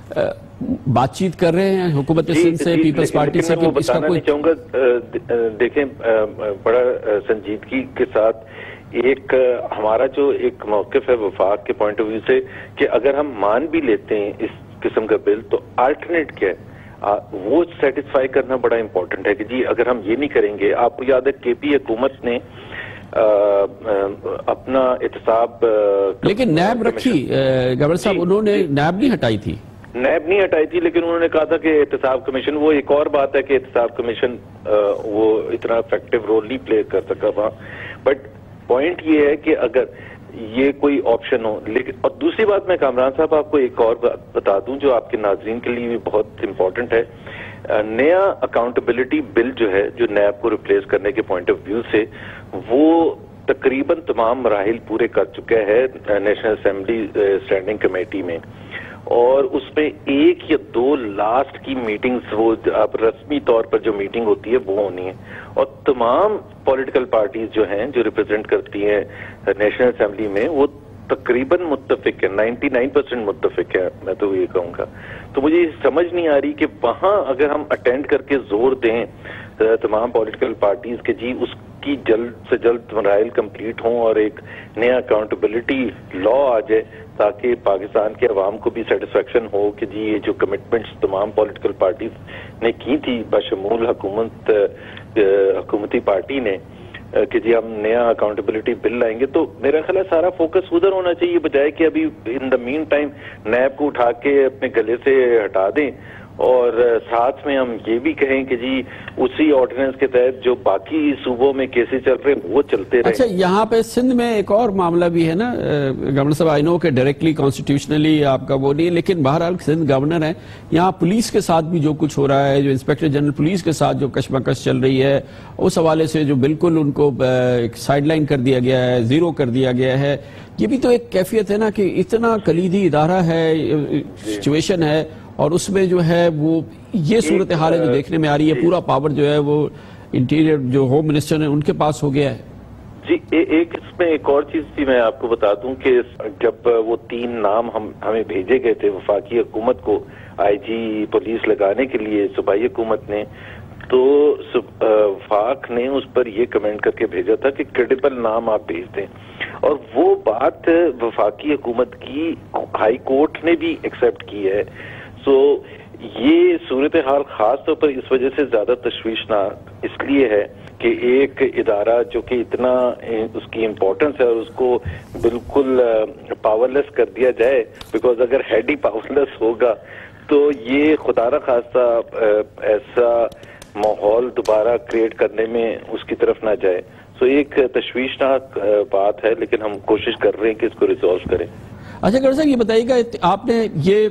بات چیت کر رہے ہیں حکومت سندھ سے, پیپلز پارٹی سے؟ میں وہ بتانا نہیں چاہوں گا. دیکھیں بڑا سنجیدگی کے ساتھ ایک ہمارا جو ایک موقف ہے وفاق کے پوائنٹ آف ویو سے کہ اگر ہم مان بھی لیتے ہیں اس قسم کا بل تو الٹرنیٹ کیا ہے وہ سیٹسفائی کرنا بڑا امپورٹنٹ ہے کہ جی اگر ہم یہ نہیں کریں گے. آپ کو یاد ہے KP حکومت نے اپنا احتساب لیکن نیب رکھی گورنر صاحب, انہوں نے نیب نہیں ہٹائی تھی, نیب نہیں ہٹائی تھی, لیکن انہوں نے کہا تھا کہ احتساب کمیشن, وہ ایک اور بات ہے کہ احتساب کمیشن وہ اتنا افیکٹو رول نہیں پلے کر سکا وہاں. بٹ پوائنٹ یہ ہے کہ اگر یہ کوئی آپشن ہو. لیکن اور دوسری بات میں کامران صاحب آپ کو ایک اور بتا دوں جو آپ کے ناظرین کے لیے بھی بہت امپورٹنٹ ہے. نیا اکاؤنٹیبلٹی بل جو ہے جو نیب کو ریپلیس کرنے کے پوائنٹ آف ویو سے وہ تقریباً تمام مراحل پورے کر چکا ہے نیشنل اسمبلی اسٹینڈنگ کمیٹی میں, اور اس میں 1 یا 2 لاسٹ کی میٹنگز وہ اب رسمی طور پر جو میٹنگ ہوتی ہے وہ ہونی ہے, اور تمام پولیٹیکل پارٹیز جو ہیں جو ریپرزینٹ کرتی ہیں نیشنل اسمبلی میں وہ تقریباً متفق ہے, 99% متفق ہے میں تو یہ کہوں گا. تو مجھے یہ سمجھ نہیں آ رہی کہ وہاں اگر ہم اٹینڈ کر کے زور دیں تمام پولیٹیکل پارٹیز کے جی اس کی جلد سے جلد مراحل کمپلیٹ ہوں اور ایک نیا اکاؤنٹیبلٹی لا آ جائے تاکہ پاکستان کے عوام کو بھی سیٹسفیکشن ہو کہ جی یہ جو کمٹمنٹس تمام پولیٹیکل پارٹیز نے کی تھی بشمول حکومتی پارٹی نے کہ جی ہم نیا اکاؤنٹیبلٹی بل لائیں گے, تو میرا خیال ہے سارا فوکس ادھر ہونا چاہیے بجائے کہ ابھی ان دا مین ٹائم نیب کو اٹھا کے اپنے گلے سے ہٹا دیں اور ساتھ میں ہم یہ بھی کہیں کہ جی اسی آرڈیننس کے تحت جو باقی صوبوں میں کیسز چل رہے ہیں وہ چلتے رہے. اچھا, یہاں پہ سندھ میں ایک اور معاملہ بھی ہے نا گورنر صاحب, آئی نو کہ ڈائریکٹلی کانسٹیٹیوشنلی آپ کا وہ نہیں, لیکن بہرحال سندھ گورنر ہیں, یہاں پولیس کے ساتھ بھی جو کچھ ہو رہا ہے, جو انسپیکٹر جنرل پولیس کے ساتھ جو کشمکش چل رہی ہے اس حوالے سے جو بالکل ان کو سائیڈ لائن کر دیا گیا ہے, زیرو کر دیا گیا ہے, یہ بھی تو ایک کیفیت ہے نا کہ اتنا کلیدی ادارہ ہے, سچویشن ہے, اور اس میں جو ہے وہ یہ صورتحال ہے جو دیکھنے میں آ رہی ہے, پورا پاور جو ہے وہ انٹیریئر جو ہوم منسٹر ہیں ان کے پاس ہو گیا ہے. جی ایک اس میں ایک اور چیز بھی میں آپ کو بتا دوں کہ جب وہ 3 نام ہمیں بھیجے گئے تھے وفاقی حکومت کو آئی جی پولیس لگانے کے لیے صوبائی حکومت نے, تو وفاق نے اس پر یہ کمنٹ کر کے بھیجا تھا کہ کریڈیبل نام آپ بھیج دیں, اور وہ بات وفاقی حکومت کی ہائی کورٹ نے بھی ایکسیپٹ کی ہے. سو یہ صورتحال خاص طور پر اس وجہ سے زیادہ تشویشناک اس لیے ہے کہ ایک ادارہ جو کہ اتنا اس کی امپورٹنس ہے اور اس کو بالکل پاورلیس کر دیا جائے, بیکاز اگر ہیڈ ہی پاورلیس ہوگا تو یہ خدا نہ خواستہ ایسا ماحول دوبارہ کریٹ کرنے میں اس کی طرف نہ جائے. سو ایک تشویشناک بات ہے, لیکن ہم کوشش کر رہے ہیں کہ اس کو ریزالو کریں. اچھا گورنر صاحب یہ بتائیے گا, آپ نے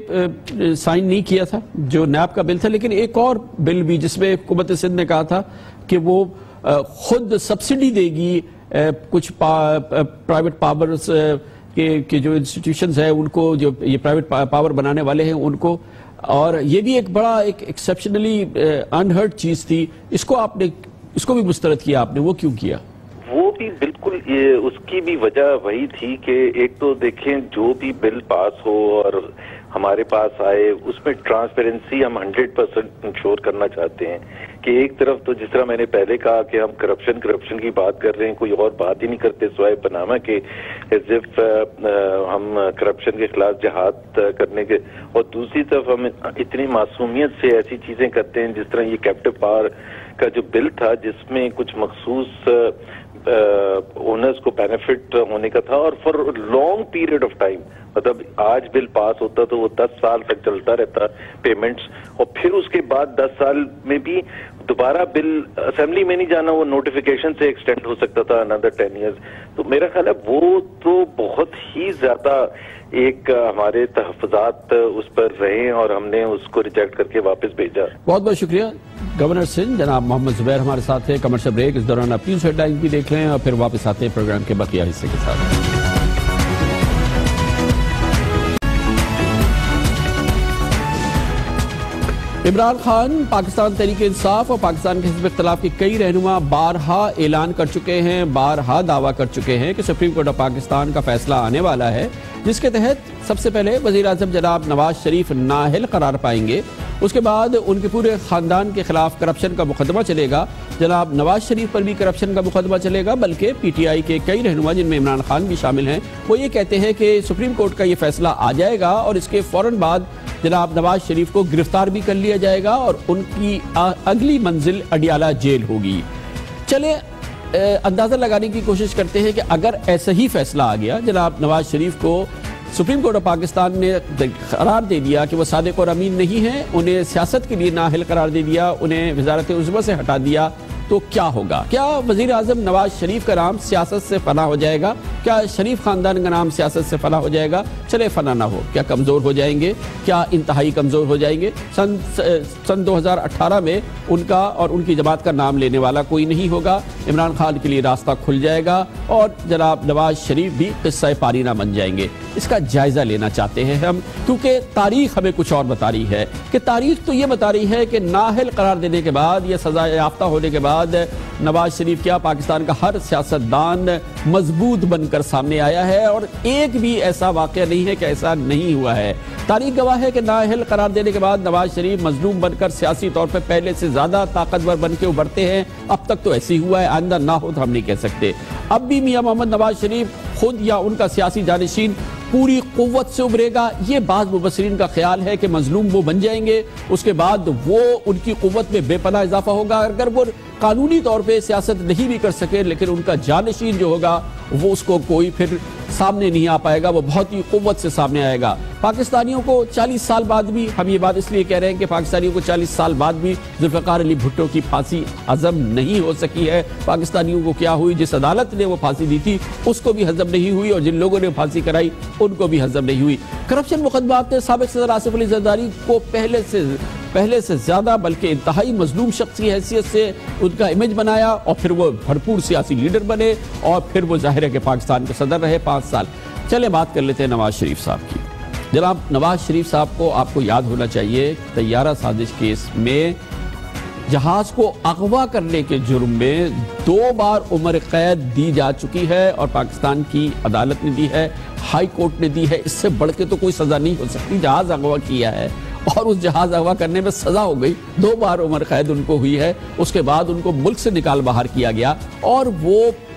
یہ سائن نہیں کیا تھا جو نیب کا بل تھا, لیکن ایک اور بل بھی جس میں حکومت سندھ نے کہا تھا کہ وہ خود سبسڈی دے گی کچھ پرائیویٹ پاورز کے جو انسٹیٹیوشنز ہیں ان کو, جو یہ پرائیویٹ پاور بنانے والے ہیں ان کو, اور یہ بھی ایک بڑا ایک ایکسیپشنلی انہرڈ چیز تھی, اس کو بھی مسترد کیا آپ نے, وہ کیوں کیا؟ وہ بھی بالکل اس کی بھی وجہ وہی تھی کہ ایک تو دیکھیں جو بھی بل پاس ہو اور ہمارے پاس آئے اس میں ٹرانسپیرنسی ہم 100% انشور کرنا چاہتے ہیں کہ ایک طرف تو جس طرح میں نے پہلے کہا کہ ہم کرپشن کی بات کر رہے ہیں, کوئی اور بات ہی نہیں کرتے سوائے پاناما کے ایز اف ہم کرپشن کے خلاف جہاد کرنے کے, اور دوسری طرف ہم اتنی معصومیت سے ایسی چیزیں کرتے ہیں جس طرح یہ کیپٹو پاور کا جو بل تھا جس میں کچھ مخصوص اونرز کو بینیفٹ ہونے کا تھا, اور for long period of time, مطلب آج بل پاس ہوتا تو وہ 10 سال تک چلتا رہتا پیمنٹس, اور پھر اس کے بعد 10 سال میں بھی دوبارہ بل اسمبلی میں نہیں جانا, وہ نوٹیفیکیشن سے ایکسٹینڈ ہو سکتا تھا another 10 years. تو میرا خیال ہے وہ تو بہت ہی زیادہ ایک ہمارے تحفظات اس پر رہے اور ہم نے اس کو ریجیکٹ کر کے واپس بھیجا. بہت بہت شکریہ گورنر سندھ جناب محمد زبیر ہمارے ساتھ ہے. کمرشل بریک, اس دوران آپ نیوز ہیڈ لائنز بھی دیکھ لیں اور پھر واپس آتے ہیں پروگرام کے بقیہ حصے کے ساتھ. عمران خان پاکستان تحریک انصاف اور پاکستان کے حزب اختلاف کے کئی رہنما بارہا اعلان کر چکے ہیں, بارہا دعویٰ کر چکے ہیں کہ سپریم کورٹ آف پاکستان کا فیصلہ آنے والا ہے جس کے تحت سب سے پہلے وزیر اعظم جناب نواز شریف نااہل قرار پائیں گے, اس کے بعد ان کے پورے خاندان کے خلاف کرپشن کا مقدمہ چلے گا. جناب نواز شریف پر بھی کرپشن کا مقدمہ چلے گا, بلکہ پی ٹی آئی کے کئی رہنما جن میں عمران خان بھی شامل ہیں وہ یہ کہتے ہیں کہ سپریم کورٹ کا یہ فیصلہ آ جائے گا اور اس کے فوراً بعد جناب نواز شریف کو گرفتار بھی کر لیا جائے گا اور ان کی اگلی منزل اڈیالہ جیل ہوگی. چلے اندازہ لگانے کی کوشش کرتے ہیں کہ اگر ایسا ہی فیصلہ آ گیا, جناب نواز شریف کو سپریم کورٹ آف پاکستان نے قرار دے دیا کہ وہ صادق اور امین نہیں ہیں, انہیں سیاست کے لیے نااہل قرار دے دیا, انہیں وزارت عظمیٰ سے ہٹا دیا, تو کیا ہوگا؟ کیا وزیر اعظم نواز شریف کا نام سیاست سے فنا ہو جائے گا؟ کیا شریف خاندان کا نام سیاست سے فنا ہو جائے گا؟ چلے فنا نہ ہو، کیا کمزور ہو جائیں گے؟ کیا انتہائی کمزور ہو جائیں گے؟ سن 2018 میں ان کا اور ان کی جماعت کا نام لینے والا کوئی نہیں ہوگا، عمران خان کے لیے راستہ کھل جائے گا اور جناب نواز شریف بھی قصہ پاری نہ بن جائیں گے۔ اس کا جائزہ لینا چاہتے ہیں ہم، کیونکہ تاریخ ہمیں کچھ اور بتا رہی ہے کہ تاریخ تو یہ بتا رہی ہے کہ نااہل قرار دینے کے بعد یا سزا یافتہ ہونے کے بعد نواز شریف کیا پاکستان کا ہر سیاستدان مضبوط بن کر سامنے آیا ہے، اور ایک بھی ایسا واقعہ نہیں ہے کہ ایسا نہیں ہوا ہے۔ تاریخ گواہ ہے کہ نااہل قرار دینے کے بعد نواز شریف مظلوم بن کر سیاسی طور پر پہلے سے زیادہ طاقتور بن کے ابھرتے ہیں۔ اب تک تو ایسی ہوا ہے، آئندہ نہ ہو تو ہم نہیں کہہ سکتے۔ اب بھی میاں محمد نواز شریف خود یا ان کا سیاسی جانشین پوری قوت سے ابھرے گا، یہ بعض مبصرین کا خیال ہے کہ مظلوم وہ بن جائیں گے، اس کے بعد وہ ان کی قوت میں بے پناہ اضافہ ہوگا۔ اگر وہ قانونی طور پہ سیاست نہیں بھی کر سکے لیکن ان کا جانشین جو ہوگا وہ اس کو کوئی پھر سامنے نہیں آ پائے گا، وہ بہت ہی قوت سے سامنے آئے گا۔ پاکستانیوں کو 40 سال بعد بھی، ہم یہ بات اس لیے کہہ رہے ہیں کہ پاکستانیوں کو 40 سال بعد بھی ذوالفقار علی بھٹو کی پھانسی ہضم نہیں ہو سکی ہے۔ پاکستانیوں کو کیا ہوئی؟ جس عدالت نے وہ پھانسی دی تھی اس کو بھی ہضم نہیں ہوئی، اور جن لوگوں نے پھانسی کرائی ان کو بھی ہضم نہیں ہوئی۔ کرپشن مقدمات نے سابق صدر آصف علی زرداری کو پہلے سے زیادہ بلکہ انتہائی مظلوم شخص کی حیثیت سے ان کا امیج بنایا، اور پھر وہ بھرپور سیاسی لیڈر بنے، اور پھر وہ ظاہر ہے کہ پاکستان کے صدر رہے 5 سال۔ چلے بات کر لیتے ہیں نواز شریف صاحب کی۔ جناب نواز شریف صاحب کو آپ کو یاد ہونا چاہیے، طیارہ سازش کیس میں جہاز کو اغوا کرنے کے جرم میں 2 بار عمر قید دی جا چکی ہے، اور پاکستان کی عدالت نے دی ہے، ہائی کورٹ نے دی ہے۔ اس سے بڑھ کے تو کوئی سزا نہیں ہو سکتی۔ جہاز اغوا کیا ہے اور اس جہاز اغوا کرنے میں سزا ہو گئی، 2 بار عمر قید ان کو ہوئی ہے۔ اس کے بعد ان کو ملک سے نکال باہر کیا گیا، اور وہ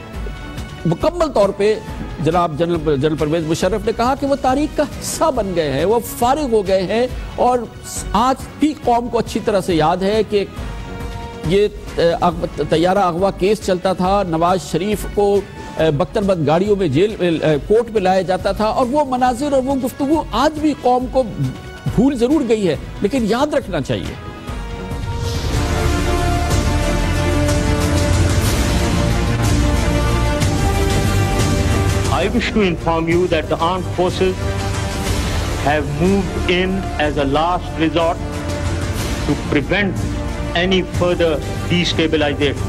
مکمل طور پہ جناب جنرل پرویز مشرف نے کہا کہ وہ تاریخ کا حصہ بن گئے ہیں، وہ فارغ ہو گئے ہیں، اور آج بھی قوم کو اچھی طرح سے یاد ہے کہ یہ طیارہ اغوا کیس چلتا تھا، نواز شریف کو بختر بند گاڑیوں میں کورٹ میں لایا جاتا تھا، اور وہ مناظر اور وہ گفتگو آج بھی قوم کو بھول ضرور گئی ہے لیکن یاد رکھنا چاہیے۔ I wish to inform you that the armed forces have moved in as a last resort to prevent any further destabilization.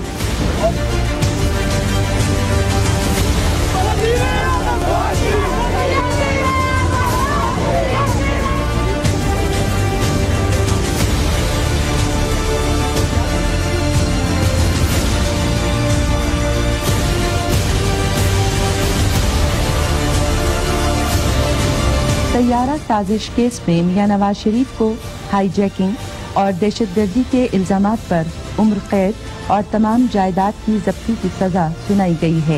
طیارہ سازش کیس میں میاں نواز شریف کو ہائی جیکنگ اور دہشت گردی کے الزامات پر عمر قید اور تمام جائیداد کی ضبطی کی سزا سنائی گئی ہے۔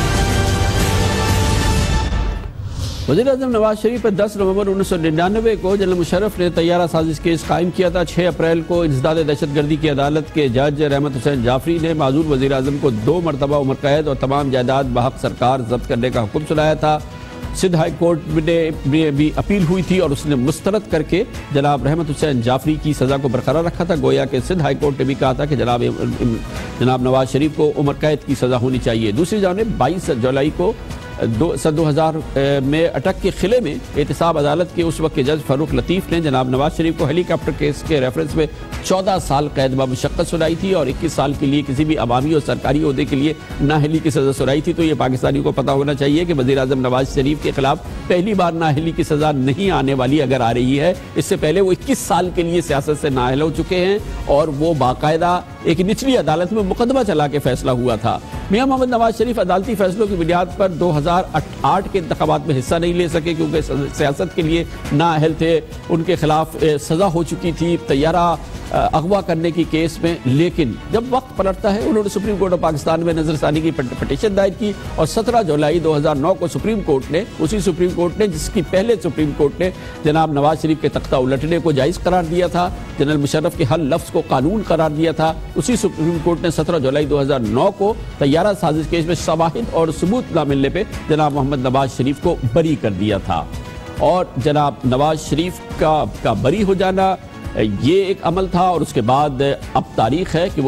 وزیر اعظم نواز شریف پر 10 نومبر 1999 کو جنرل مشرف نے طیارہ سازش کیس قائم کیا تھا۔ 6 اپریل کو انسداد دہشت گردی کی عدالت کے جج رحمت حسین جعفری نے معزول وزیر اعظم کو 2 مرتبہ عمر قید اور تمام جائیداد بحق سرکار ضبط کرنے کا حکم سنایا تھا۔ سندھ ہائی کورٹ میں بھی اپیل ہوئی تھی اور اس نے مسترد کر کے جناب رحمت حسین جعفری کی سزا کو برقرار رکھا تھا۔ گویا کہ سندھ ہائی کورٹ نے بھی کہا تھا کہ جناب نواز شریف کو عمر قید کی سزا ہونی چاہیے۔ دوسری جانب 22 جولائی کو سن 2000 میں اٹک کے قلعے میں احتساب عدالت کے اس وقت کے جج فاروق لطیف نے جناب نواز شریف کو ہیلی کاپٹر کیس کے ریفرنس میں 14 سال قید بمشقت سنائی تھی، اور 21 سال کے لیے کسی بھی عوامی اور سرکاری عہدے کے لیے نااہلی کی سزا سنائی تھی۔ تو یہ پاکستانیوں کو پتہ ہونا چاہیے کہ وزیر اعظم نواز شریف کے خلاف پہلی بار نااہلی کی سزا نہیں آنے والی اگر آ رہی ہے۔ اس سے پہلے وہ 21 سال کے لیے سیاست سے نااہل ہو چکے ہیں، اور وہ باقاعدہ ایک نچلی عدالت میں مقدمہ چلا کے فیصلہ ہوا تھا۔ میاں محمد نواز شریف عدالتی فیصلوں کی بنیاد پر 2008 کے انتخابات میں حصہ نہیں لے سکے کیونکہ سیاست کے لیے نااہل تھے، ان کے خلاف سزا ہو چکی تھی طیارہ اغوا کرنے کی کیس میں۔ لیکن جب وقت پلٹتا ہے انہوں نے سپریم کورٹ آف پاکستان میں نظر ثانی کی پٹیشن دائر کی، اور 17 جولائی 2009 کو سپریم کورٹ نے جس کی پہلے سپریم کورٹ نے جناب نواز شریف کے تختہ الٹنے کو جائز قرار دیا تھا، جنرل مشرف کے ہر لفظ کو قانون قرار دیا تھا، اسی سپریم کورٹ نے 17 جولائی 2009 کو طیارہ سازش کیس میں شواہد اور ثبوت نہ ملنے پہ جناب محمد نواز شریف کو بری کر دیا تھا۔ اور جناب نواز شریف کا بری ہو جانا یہ ایک عمل تھا، اور اس کے بعد اب تاریخ ہے کہ وہ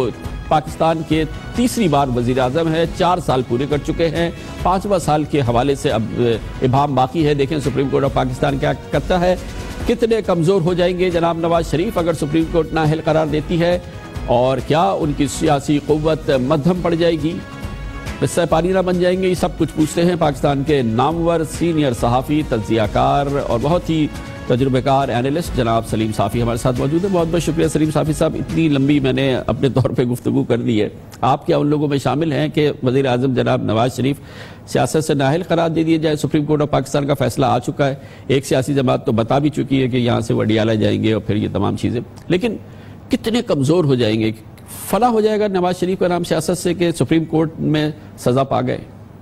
پاکستان کے تیسری بار وزیر اعظم ہے، 4 سال پورے کر چکے ہیں، 5واں سال کے حوالے سے اب ابہام باقی ہے۔ دیکھیں سپریم کورٹ آف پاکستان کیا کرتا ہے، کتنے کمزور ہو جائیں گے جناب نواز شریف اگر سپریم کورٹ نااہل قرار دیتی ہے، اور کیا ان کی سیاسی قوت مدھم پڑ جائے گی، قصہ پانی نہ بن جائیں گے۔ یہ سب کچھ پوچھتے ہیں پاکستان کے نامور سینئر صحافی، تجزیہ کار اور بہت ہی تجربہ کار اینالسٹ جناب سلیم صافی ہمارے ساتھ موجود ہے۔ بہت بہت شکریہ سلیم صافی صاحب، اتنی لمبی میں نے اپنے طور پہ گفتگو کر دی ہے۔ آپ کیا ان لوگوں میں شامل ہیں کہ وزیر اعظم جناب نواز شریف سیاست سے نااہل قرار دے دیے جائے؟ سپریم کورٹ آف پاکستان کا فیصلہ آ چکا ہے، ایک سیاسی جماعت تو بتا بھی چکی ہے کہ یہاں سے وہ ڈیالہ جائیں گے اور پھر یہ تمام چیزیں، لیکن کتنے کمزور ہو جائیں گے؟ فلاح ہو جائے گا نواز شریف کا نام سیاست سے کہ سپریم کورٹ میں سزا پا گئے؟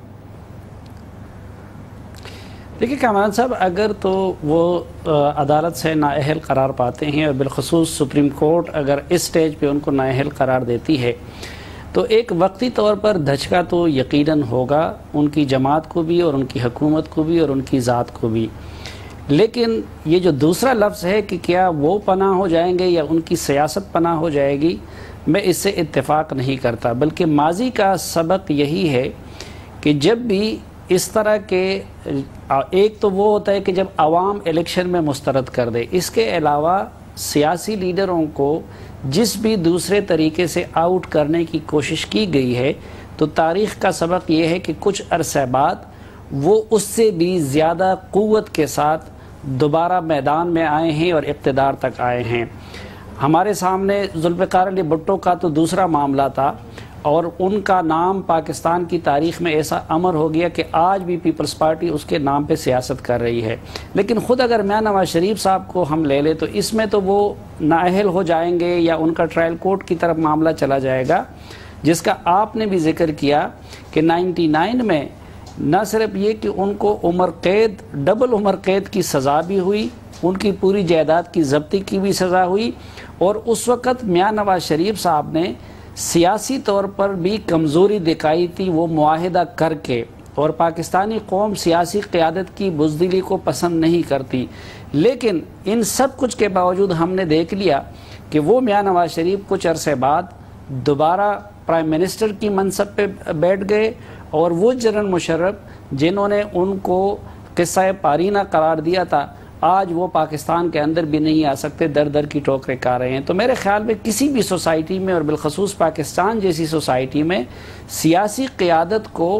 دیکھیں کامران صاحب، اگر تو وہ عدالت سے نااہل قرار پاتے ہیں اور بالخصوص سپریم کورٹ اگر اس سٹیج پہ ان کو نااہل قرار دیتی ہے تو ایک وقتی طور پر دھچکا تو یقیناً ہوگا ان کی جماعت کو بھی اور ان کی حکومت کو بھی اور ان کی ذات کو بھی، لیکن یہ جو دوسرا لفظ ہے کہ کیا وہ پناہ ہو جائیں گے یا ان کی سیاست پناہ ہو جائے گی، میں اس سے اتفاق نہیں کرتا، بلکہ ماضی کا سبق یہی ہے کہ جب بھی اس طرح کے ایک تو وہ ہوتا ہے کہ جب عوام الیکشن میں مسترد کر دے، اس کے علاوہ سیاسی لیڈروں کو جس بھی دوسرے طریقے سے آؤٹ کرنے کی کوشش کی گئی ہے تو تاریخ کا سبق یہ ہے کہ کچھ عرصہ بعد وہ اس سے بھی زیادہ قوت کے ساتھ دوبارہ میدان میں آئے ہیں اور اقتدار تک آئے ہیں۔ ہمارے سامنے ذوالفقار علی بھٹو کا تو دوسرا معاملہ تھا، اور ان کا نام پاکستان کی تاریخ میں ایسا امر ہو گیا کہ آج بھی پیپلز پارٹی اس کے نام پہ سیاست کر رہی ہے۔ لیکن خود اگر میاں نواز شریف صاحب کو ہم لے لیں تو اس میں تو وہ نااہل ہو جائیں گے یا ان کا ٹرائل کورٹ کی طرف معاملہ چلا جائے گا، جس کا آپ نے بھی ذکر کیا کہ 99 میں نہ صرف یہ کہ ان کو عمر قید، ڈبل عمر قید کی سزا بھی ہوئی، ان کی پوری جائیداد کی ضبطی کی بھی سزا ہوئی، اور اس وقت میاں نواز شریف صاحب نے سیاسی طور پر بھی کمزوری دکھائی تھی، وہ معاہدہ کر کے، اور پاکستانی قوم سیاسی قیادت کی بزدلی کو پسند نہیں کرتی، لیکن ان سب کچھ کے باوجود ہم نے دیکھ لیا کہ وہ میاں نواز شریف کچھ عرصے بعد دوبارہ پرائم منسٹر کی منصب پہ بیٹھ گئے، اور وہ جنرل مشرف جنہوں نے ان کو قصہ پارینہ قرار دیا تھا آج وہ پاکستان کے اندر بھی نہیں آ سکتے، در در کی ٹوکریں کھا رہے ہیں۔ تو میرے خیال میں کسی بھی سوسائٹی میں اور بالخصوص پاکستان جیسی سوسائٹی میں سیاسی قیادت کو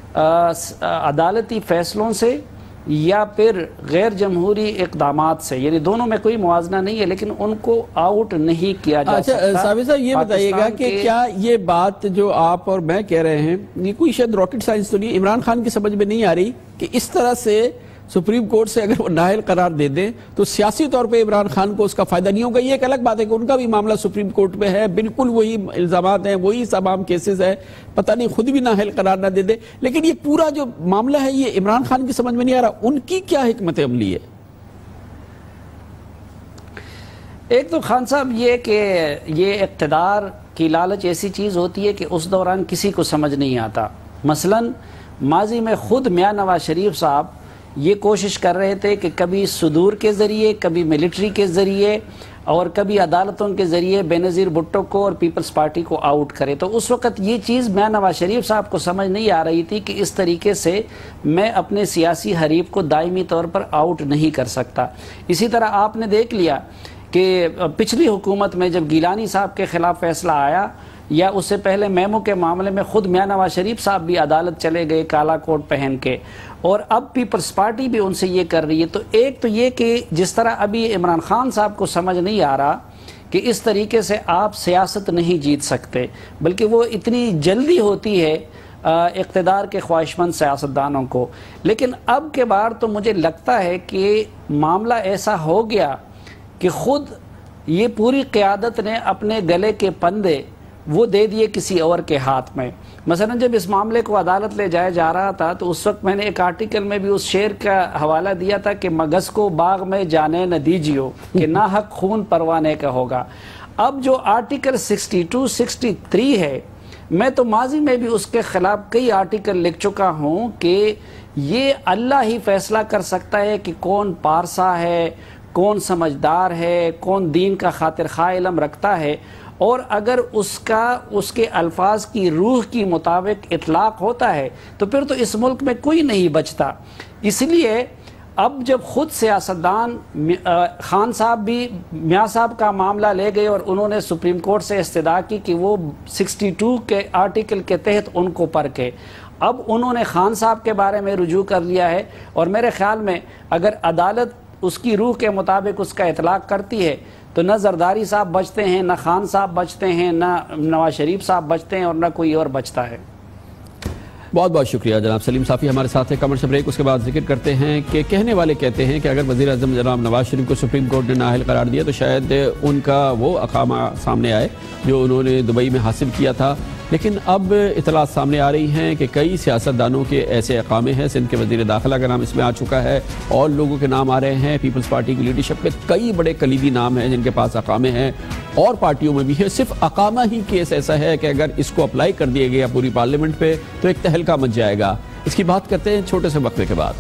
عدالتی فیصلوں سے یا پھر غیر جمہوری اقدامات سے، یعنی دونوں میں کوئی موازنہ نہیں ہے، لیکن ان کو آؤٹ نہیں کیا جا سکتا۔ اچھا صافی صاحب یہ بتائیے گا کہ کیا یہ بات جو آپ اور میں کہہ رہے ہیں یہ کوئی شاید راکٹ سائنس تو نہیں، عمران خان کی سمجھ میں نہیں آ رہی کہ اس طرح سے سپریم کورٹ سے اگر وہ نااہل قرار دے دیں تو سیاسی طور پہ عمران خان کو اس کا فائدہ نہیں ہوگا؟ یہ ایک الگ بات ہے کہ ان کا بھی معاملہ سپریم کورٹ میں ہے، بالکل وہی الزامات ہیں، وہی تمام کیسز ہیں، پتہ نہیں خود بھی نااہل قرار نہ دے دے، لیکن یہ پورا جو معاملہ ہے یہ عمران خان کی سمجھ میں نہیں آ رہا، ان کی کیا حکمت عملی ہے؟ ایک تو خان صاحب یہ کہ یہ اقتدار کی لالچ ایسی چیز ہوتی ہے کہ اس دوران کسی کو سمجھ نہیں آتا۔ مثلا ماضی میں خود میاں نواز شریف صاحب یہ کوشش کر رہے تھے کہ کبھی صدور کے ذریعے، کبھی ملٹری کے ذریعے اور کبھی عدالتوں کے ذریعے بینظیر بھٹو کو اور پیپلز پارٹی کو آؤٹ کرے، تو اس وقت یہ چیز میاں نواز شریف صاحب کو سمجھ نہیں آ رہی تھی کہ اس طریقے سے میں اپنے سیاسی حریف کو دائمی طور پر آؤٹ نہیں کر سکتا۔ اسی طرح آپ نے دیکھ لیا کہ پچھلی حکومت میں جب گیلانی صاحب کے خلاف فیصلہ آیا یا اس سے پہلے میمو کے معاملے میں خود میاں نواز شریف صاحب بھی عدالت چلے گئے کالا کوٹ پہن کے، اور اب پیپلز پارٹی بھی ان سے یہ کر رہی ہے۔ تو ایک تو یہ کہ جس طرح ابھی عمران خان صاحب کو سمجھ نہیں آ رہا کہ اس طریقے سے آپ سیاست نہیں جیت سکتے، بلکہ وہ اتنی جلدی ہوتی ہے اقتدار کے خواہشمند سیاستدانوں کو، لیکن اب کے بار تو مجھے لگتا ہے کہ معاملہ ایسا ہو گیا کہ خود یہ پوری قیادت نے اپنے گلے کے پندے وہ دے دیے کسی اور کے ہاتھ میں۔ مثلا جب اس معاملے کو عدالت لے جایا جا رہا تھا تو اس وقت میں نے ایک آرٹیکل میں بھی اس شعر کا حوالہ دیا تھا کہ مگس کو باغ میں جانے نہ دیجیو کہ نہ حق خون پروانے کا ہوگا۔ اب جو آرٹیکل 62 63 ہے، میں تو ماضی میں بھی اس کے خلاف کئی آرٹیکل لکھ چکا ہوں کہ یہ اللہ ہی فیصلہ کر سکتا ہے کہ کون پارسا ہے، کون سمجھدار ہے، کون دین کا خاطر خواہ علم رکھتا ہے، اور اگر اس کے الفاظ کی روح کی مطابق اطلاق ہوتا ہے تو پھر تو اس ملک میں کوئی نہیں بچتا۔ اس لیے اب جب خود سیاستدان خان صاحب بھی میاں صاحب کا معاملہ لے گئے اور انہوں نے سپریم کورٹ سے استدعا کی کہ وہ 62 کے آرٹیکل کے تحت ان کو پرکھے، اب انہوں نے خان صاحب کے بارے میں رجوع کر لیا ہے، اور میرے خیال میں اگر عدالت اس کی روح کے مطابق اس کا اطلاق کرتی ہے تو نہ زرداری صاحب بچتے ہیں، نہ خان صاحب بچتے ہیں، نہ نواز شریف صاحب بچتے ہیں، اور نہ کوئی اور بچتا ہے۔ بہت بہت شکریہ جناب سلیم صافی ہمارے ساتھ ہے۔ کمرشل بریک، اس کے بعد ذکر کرتے ہیں کہ کہنے والے کہتے ہیں کہ اگر وزیر اعظم جناب نواز شریف کو سپریم کورٹ نے نااہل قرار دیا تو شاید ان کا وہ اقامہ سامنے آئے جو انہوں نے دبئی میں حاصل کیا تھا، لیکن اب اطلاعات سامنے آ رہی ہیں کہ کئی سیاستدانوں کے ایسے اقامے ہیں۔ سندھ کے وزیر داخلہ کا نام اس میں آ چکا ہے، اور لوگوں کے نام آ رہے ہیں۔ پیپلز پارٹی کی لیڈرشپ میں کئی بڑے کلیدی نام ہیں جن کے پاس اقامے ہیں، اور پارٹیوں میں بھی ہے۔ صرف اقامہ ہی کیس ایسا ہے کہ اگر اس کو اپلائی کر دیا گیا پوری پارلیمنٹ پہ تو ایک تہلکہ مچ جائے گا۔ اس کی بات کرتے ہیں چھوٹے سے وقفے کے بعد۔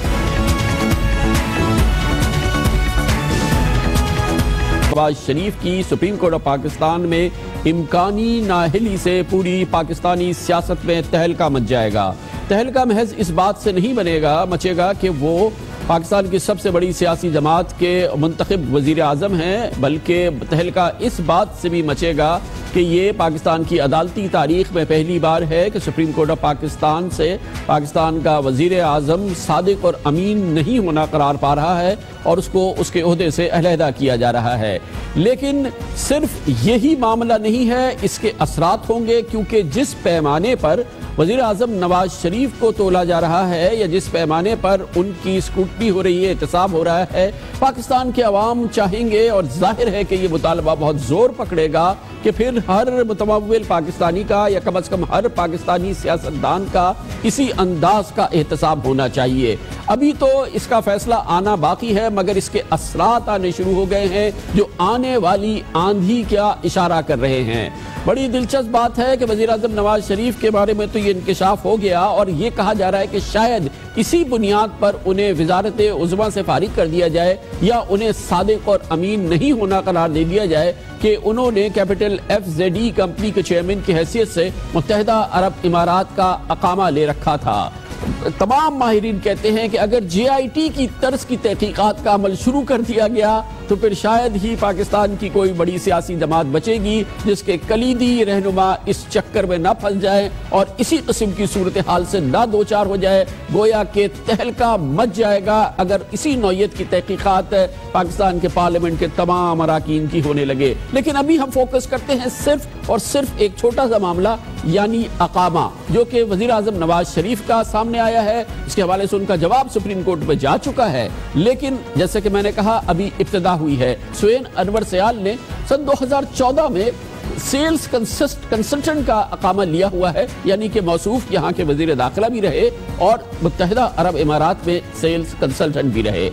نواز شریف کی سپریم کورٹ آف پاکستان میں امکانی نااہلی سے پوری پاکستانی سیاست میں تہلکہ مچ جائے گا۔ تہلکہ محض اس بات سے نہیں مچے گا کہ وہ پاکستان کی سب سے بڑی سیاسی جماعت کے منتخب وزیر اعظم ہیں، بلکہ تہلکہ اس بات سے بھی مچے گا کہ یہ پاکستان کی عدالتی تاریخ میں پہلی بار ہے کہ سپریم کورٹ آف پاکستان سے پاکستان کا وزیر اعظم صادق اور امین نہیں ہونا قرار پا رہا ہے اور اس کو اس کے عہدے سے علیحدہ کیا جا رہا ہے۔ لیکن صرف یہی معاملہ نہیں ہے، اس کے اثرات ہوں گے، کیونکہ جس پیمانے پر وزیر اعظم نواز شریف کو تولا جا رہا ہے یا جس پیمانے پر ان کی اسکروٹنی ہو رہی ہے، احتساب ہو رہا ہے، پاکستان کے عوام چاہیں گے اور ظاہر ہے کہ یہ مطالبہ بہت زور پکڑے گا کہ پھر ہر متمول پاکستانی کا یا کم از کم ہر پاکستانی سیاستدان کا اسی انداز کا احتساب ہونا چاہیے۔ ابھی تو اس کا فیصلہ آنا باقی ہے، مگر اس کے اثرات آنے شروع ہو گئے ہیں جو آنے والی آندھی کا اشارہ کر رہے ہیں۔ بڑی دلچسپ بات ہے کہ وزیر اعظم نواز شریف کے بارے میں تو یہ انکشاف ہو گیا اور یہ کہا جا رہا ہے کہ شاید اسی بنیاد پر انہیں وزارت عظمیٰ سے فارغ کر دیا جائے یا انہیں صادق اور امین نہیں ہونا قرار دے دیا جائے کہ انہوں نے کیپٹل FZE کمپنی کے چیئرمین کی حیثیت سے متحدہ عرب امارات کا اقامہ لے رکھا تھا۔ تمام ماہرین کہتے ہیں کہ اگر JIT کی طرز کی تحقیقات کا عمل شروع کر دیا گیا تو پھر شاید ہی پاکستان کی کوئی بڑی سیاسی جماعت بچے گی جس کے کلیدی رہنما اس چکر میں نہ پھنس جائیں اور اسی قسم کی صورتحال سے نہ دوچار ہو جائے۔ گویا کہ تہلکہ مچ جائے گا اگر اسی نوعیت کی تحقیقات پاکستان کے پارلیمنٹ کے تمام اراکین کی ہونے لگے۔ لیکن ابھی ہم فوکس کرتے ہیں صرف اور صرف ایک چھوٹا سا معاملہ، یعنی اقامہ، جو کہ وزیر اعظم نواز شریف کا سامنے آیا ہے۔ اس کے حوالے سے ان کا جواب سپریم کورٹ میں جا چکا ہے، لیکن جیسے کہ میں نے کہا ابھی ابتدا ہوئی ہے۔ سوین انور سیال نے سن 2014 میں سیلز کنسلٹنٹ کا اقامہ لیا ہوا ہے، یعنی کہ موصوف یہاں کے وزیر داخلہ بھی رہے اور متحدہ عرب امارات میں سیلز کنسلٹنٹ بھی رہے۔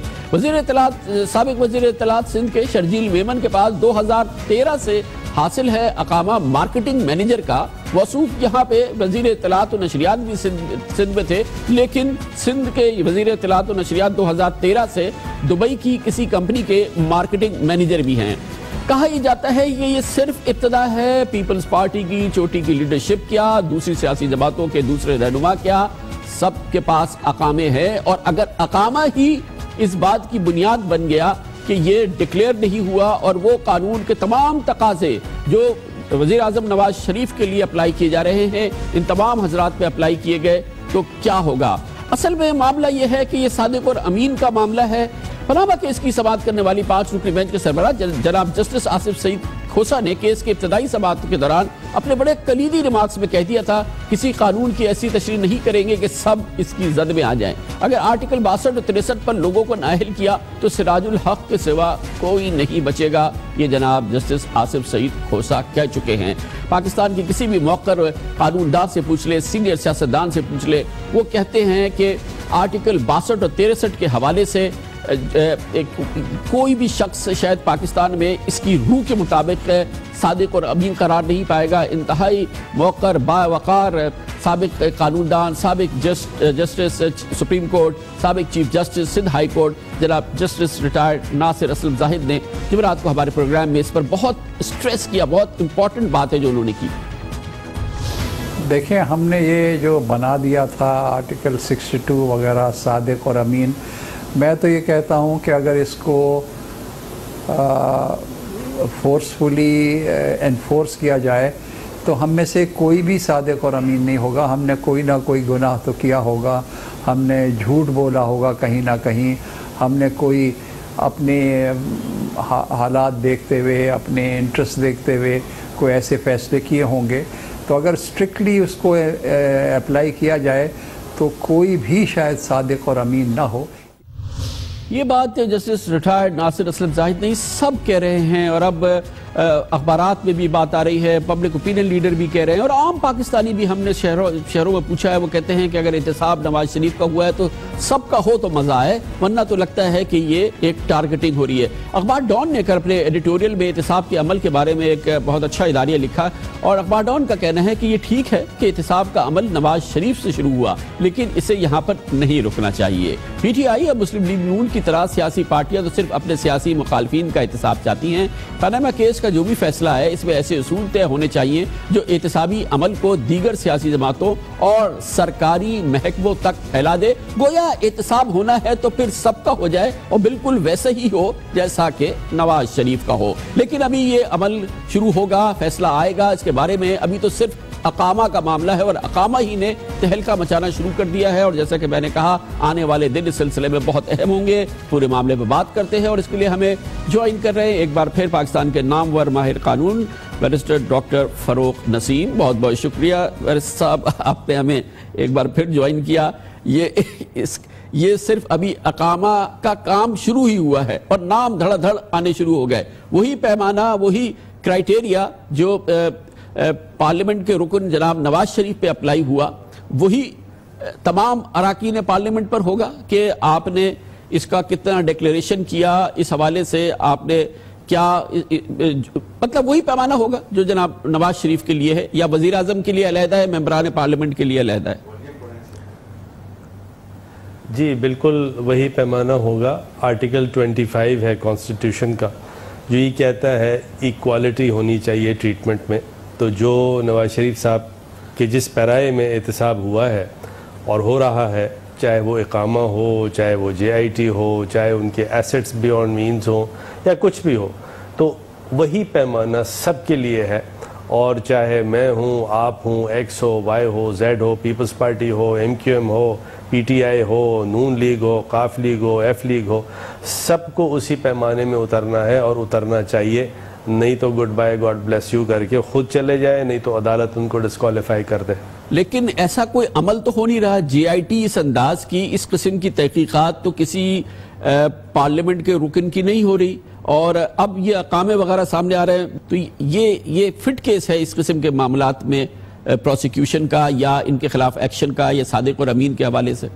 سابق وزیر اطلاعات سندھ کے شرجیل میمن کے پاس 2013 سے حاصل ہے اقامہ مارکیٹنگ مینیجر کا۔ موصوف یہاں پہ وزیر اطلاعات و نشریات بھی سندھ میں تھے، لیکن سندھ کے وزیر اطلاعات و نشریات 2013 سے دبئی کی کسی کمپنی کے مارکیٹنگ مینیجر بھی ہیں۔ کہا یہ جاتا ہے کہ یہ صرف ابتدا ہے، پیپلز پارٹی کی چوٹی کی لیڈرشپ کیا، دوسری سیاسی جماعتوں کے دوسرے رہنما کیا، سب کے پاس اقامے ہیں، اور اگر اقامہ ہی اس بات کی بنیاد بن گیا کہ یہ ڈکلیئر نہیں ہوا اور وہ قانون کے تمام تقاضے جو وزیر اعظم نواز شریف کے لیے اپلائی کیے جا رہے ہیں ان تمام حضرات پہ اپلائی کیے گئے تو کیا ہوگا؟ اصل میں معاملہ یہ ہے کہ یہ صادق اور امین کا معاملہ ہے۔ پاناما کیس کی سماعت کرنے والی 5 رکنی بینچ کے سربراہ جناب جسٹس آصف سعید کھوسا نے کیس کے ابتدائی سماعت کے دوران اپنے بڑے کلیدی ریمارکس میں کہہ دیا تھا کسی قانون کی ایسی تشریح نہیں کریں گے کہ سب اس کی زد میں آ جائیں۔ اگر آرٹیکل 62 اور 63 پر لوگوں کو نااہل کیا تو سراج الحق کے سوا کوئی نہیں بچے گا، یہ جناب جسٹس آصف سعید کھوسا کہہ چکے ہیں۔ پاکستان کی کسی بھی موقر قانون دان سے پوچھ لے، سینئر سیاستدان سے پوچھ لے، وہ کہتے ہیں کہ آرٹیکل 62 اور 63 کے حوالے سے کوئی بھی شخص شاید پاکستان میں اس کی روح کے مطابق صادق اور امین قرار نہیں پائے گا. انتہائی موقر باوقار سابق قانون دان، سابق جسٹس سپریم کورٹ، سابق chief justice Sindh high court جناب جسٹس ریٹائرڈ ناصر اسلم زاہد نے جمعرات کو ہمارے پروگرام میں اس پر بہت اسٹریس کیا. بہت امپورٹنٹ بات ہے جو انہوں نے کی. دیکھیں، ہم نے یہ جو بنا دیا تھا آرٹیکل 62 وغیرہ صادق اور امین، میں تو یہ کہتا ہوں کہ اگر اس کو فورسفلی انفورس کیا جائے تو ہم میں سے کوئی بھی صادق اور امین نہیں ہوگا. ہم نے کوئی نہ کوئی گناہ تو کیا ہوگا، ہم نے جھوٹ بولا ہوگا کہیں نہ کہیں، ہم نے کوئی اپنے حالات دیکھتے ہوئے، اپنے انٹرسٹ دیکھتے ہوئے کوئی ایسے فیصلے کیے ہوں گے. تو اگر اسٹرکٹلی اس کو اپلائی کیا جائے تو کوئی بھی شاید صادق اور امین نہ ہو. یہ بات جسٹس ریٹائرڈ ناصر اسلم زاہد نہیں سب کہہ رہے ہیں، اور اب اخبارات میں بھی بات آ رہی ہے، پبلک اوپینین لیڈر بھی کہہ رہے ہیں، اور عام پاکستانی بھی ہم نے شہروں میں پوچھا ہے، وہ کہتے ہیں کہ اگر احتساب نواز شریف کا ہوا ہے تو سب کا ہو تو مزہ آئے، ورنہ تو لگتا ہے کہ یہ ایک ٹارگٹنگ ہو رہی ہے. اخبار ڈان نے کر اپنے ایڈیٹوریل میں احتساب کے عمل کے بارے میں ایک بہت اچھا اداریہ لکھا، اور اخبار ڈان کا کہنا ہے کہ یہ ٹھیک ہے کہ احتساب کا عمل نواز شریف سے شروع ہوا، لیکن اسے یہاں پر نہیں رکنا چاہیے. پی ٹی آئی اور مسلم لیگ نون کی طرح سیاسی پارٹیاں تو صرف اپنے سیاسی مخالفین کا احتساب چاہتی ہیں. پاناما کیس کا جو بھی فیصلہ ہے اس میں ایسے اصول طے ہونے چاہیے جو احتسابی عمل کو دیگر سیاسی جماعتوں اور سرکاری محکموں تک پھیلا دے. گویا احتساب ہونا ہے تو پھر سب کا ہو جائے اور بالکل ویسے ہی ہو جیسا کہ نواز شریف کا ہو. لیکن ابھی یہ عمل شروع ہوگا، فیصلہ آئے گا، اس کے بارے میں ابھی تو صرف اقامہ کا معاملہ ہے، اور اقامہ ہی نے تہلکہ مچانا شروع کر دیا ہے. اور جیسا کہ میں نے کہا آنے والے دن اس سلسلے میں بہت اہم ہوں گے. پورے معاملے پہ بات کرتے ہیں، اور اس کے لیے ہمیں جوائن کر رہے ہیں ایک بار پھر پاکستان کے نامور ماہر قانون بیرسٹر ڈاکٹر فروخ نسیم. بہت بہت شکریہ بیرسٹر صاحب، آپ نے ہمیں ایک بار پھر جوائن کیا. یہ صرف ابھی اقامہ کا کام شروع ہی ہوا ہے اور نام دھڑا دھڑ آنے شروع ہو گئے. وہی پیمانہ، وہی کرائیٹیریا جو پارلیمنٹ کے رکن جناب نواز شریف پہ اپلائی ہوا، وہی تمام اراکین پارلیمنٹ پر ہوگا کہ آپ نے اس کا کتنا ڈیکلیریشن کیا، اس حوالے سے آپ نے کیا، مطلب وہی پیمانہ ہوگا جو جناب نواز شریف کے لیے ہے، یا وزیر اعظم کے لیے علیحدہ ہے، ممبران پارلیمنٹ کے لیے علیحدہ ہے؟ جی بالکل وہی پیمانہ ہوگا. آرٹیکل 25 ہے کانسٹیٹیوشن کا جو یہ کہتا ہے ایکوالٹی ہونی چاہیے ٹریٹمنٹ میں. تو جو نواز شریف صاحب کے جس پیرائے میں احتساب ہوا ہے اور ہو رہا ہے، چاہے وہ اقامہ ہو، چاہے وہ جے آئی ٹی ہو، چاہے ان کے ایسٹس بیونڈ مینز ہوں یا کچھ بھی ہو، تو وہی پیمانہ سب کے لیے ہے. اور چاہے میں ہوں، آپ ہوں، ایکس ہو، وائی ہو، زیڈ ہو، پیپلز پارٹی ہو، ایم کیو ایم ہو، پی ٹی آئی ہو، نون لیگ ہو، قاف لیگ ہو، ایف لیگ ہو، سب کو اسی پیمانے میں اترنا ہے اور اترنا چاہیے. نہیں تو good bye God bless you کر کے خود چلے جائے، نہیں تو عدالت ان کو ڈسکوالیفائی کر دے. لیکن ایسا کوئی عمل تو ہو نہیں رہا. جی آئی ٹی اس انداز کی، اس قسم کی تحقیقات تو کسی پارلیمنٹ کے رکن کی نہیں ہو رہی، اور اب یہ اقامے وغیرہ سامنے آ رہے ہیں. تو یہ فٹ کیس ہے اس قسم کے معاملات میں پروسیکیوشن کا یا ان کے خلاف ایکشن کا، یا صادق اور امین کے حوالے سے؟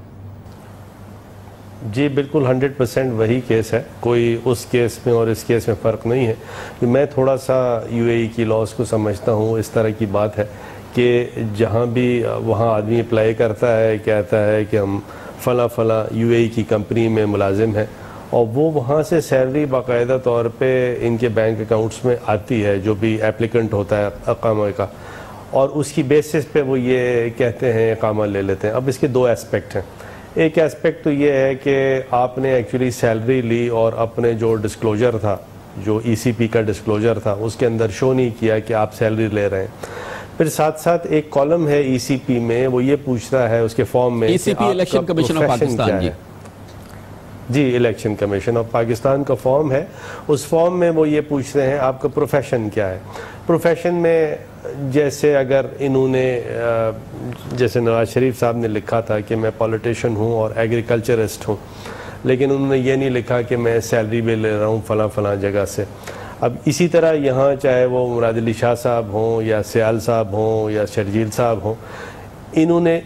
جی بالکل 100% وہی کیس ہے. کوئی اس کیس میں اور اس کیس میں فرق نہیں ہے. میں تھوڑا سا یو اے ای کی لاز کو سمجھتا ہوں. اس طرح کی بات ہے کہ جہاں بھی وہاں آدمی اپلائی کرتا ہے، کہتا ہے کہ ہم فلاں فلاں یو اے ای کی کمپنی میں ملازم ہیں، اور وہ وہاں سے سیلری باقاعدہ طور پہ ان کے بینک اکاؤنٹس میں آتی ہے جو بھی ایپلیکنٹ ہوتا ہے اقامہ کا، اور اس کی بیسس پہ وہ یہ کہتے ہیں اقامہ لے لیتے ہیں. اب اس کے دو ایسپیکٹ ہیں. ایک ایسپیکٹ تو یہ ہے کہ آپ نے ایکچولی سیلری لی اور اپنے جو ڈسکلوجر تھا، جو ای سی پی کا ڈسکلوجر تھا، اس کے اندر شو نہیں کیا کہ آپ سیلری لے رہے ہیں. پھر ساتھ ساتھ ایک کالم ہے ای سی پی میں، وہ یہ پوچھتا ہے اس کے فارم میں، E C P election commission of Pakistan. جی الیکشن کمیشن آف پاکستان کا فارم ہے. اس فارم میں وہ یہ پوچھ رہے ہیں آپ کا پروفیشن کیا ہے. پروفیشن میں جیسے اگر انہوں نے جیسے نواز شریف صاحب نے لکھا تھا کہ میں پولیٹیشین ہوں اور ایگریکلچرسٹ ہوں، لیکن انہوں نے یہ نہیں لکھا کہ میں سیلری بھی لے رہا ہوں فلاں فلاں جگہ سے. اب اسی طرح یہاں چاہے وہ مراد علی شاہ صاحب ہوں یا سیال صاحب ہوں یا شرجیل صاحب ہوں، انہوں نے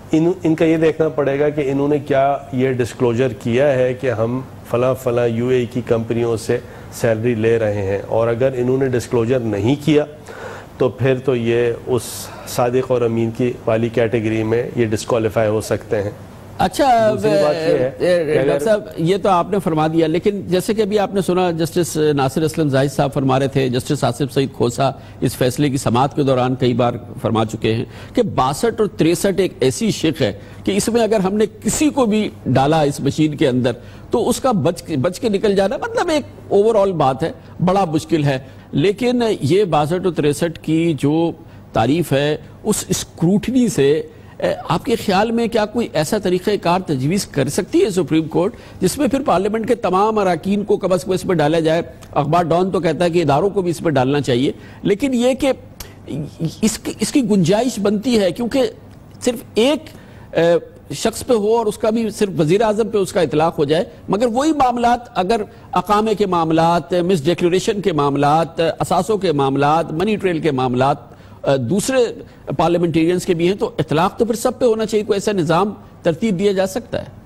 ان کا یہ دیکھنا پڑے گا کہ انہوں نے کیا یہ ڈسکلوجر کیا ہے کہ ہم فلاں فلاں یو اے کی کمپنیوں سے سیلری لے رہے ہیں، اور اگر انہوں نے ڈسکلوجر نہیں کیا تو پھر تو یہ اس صادق اور امین کی والی کیٹیگری میں یہ ڈسکوالیفائی ہو سکتے ہیں۔ اچھا ڈاکٹر صاحب یہ تو آپ نے فرما دیا، لیکن جیسے کہ ابھی آپ نے سنا جسٹس ناصر اسلم زاہد صاحب فرما رہے تھے، جسٹس آصف سعید کھوسا اس فیصلے کی سماعت کے دوران کئی بار فرما چکے ہیں کہ 62 اور 63 ایک ایسی شق ہے کہ اس میں اگر ہم نے کسی کو بھی ڈالا اس مشین کے اندر تو اس کا بچ کے نکل جانا مطلب ایک اوور آل بات ہے، بڑا مشکل ہے۔ لیکن یہ 62 اور 63 کی جو تعریف ہے اس اسکروٹنی سے آپ کے خیال میں کیا کوئی ایسا طریقہ کار تجویز کر سکتی ہے سپریم کورٹ جس میں پھر پارلیمنٹ کے تمام اراکین کو کم از کم اس میں ڈالا جائے؟ اخبار ڈان تو کہتا ہے کہ اداروں کو بھی اس میں ڈالنا چاہیے، لیکن یہ کہ اس کی گنجائش بنتی ہے کیونکہ صرف ایک شخص پہ ہو اور اس کا بھی صرف وزیر اعظم پہ اس کا اطلاق ہو جائے، مگر وہی معاملات اگر اقامے کے معاملات، مس ڈیکلیریشن کے معاملات، اثاثوں کے معاملات، منی ٹریل کے معاملات دوسرے پارلیمنٹیرینز کے بھی ہیں، تو اطلاق تو پھر سب پہ ہونا چاہیے۔ کوئی ایسا نظام ترتیب دیا جا سکتا ہے؟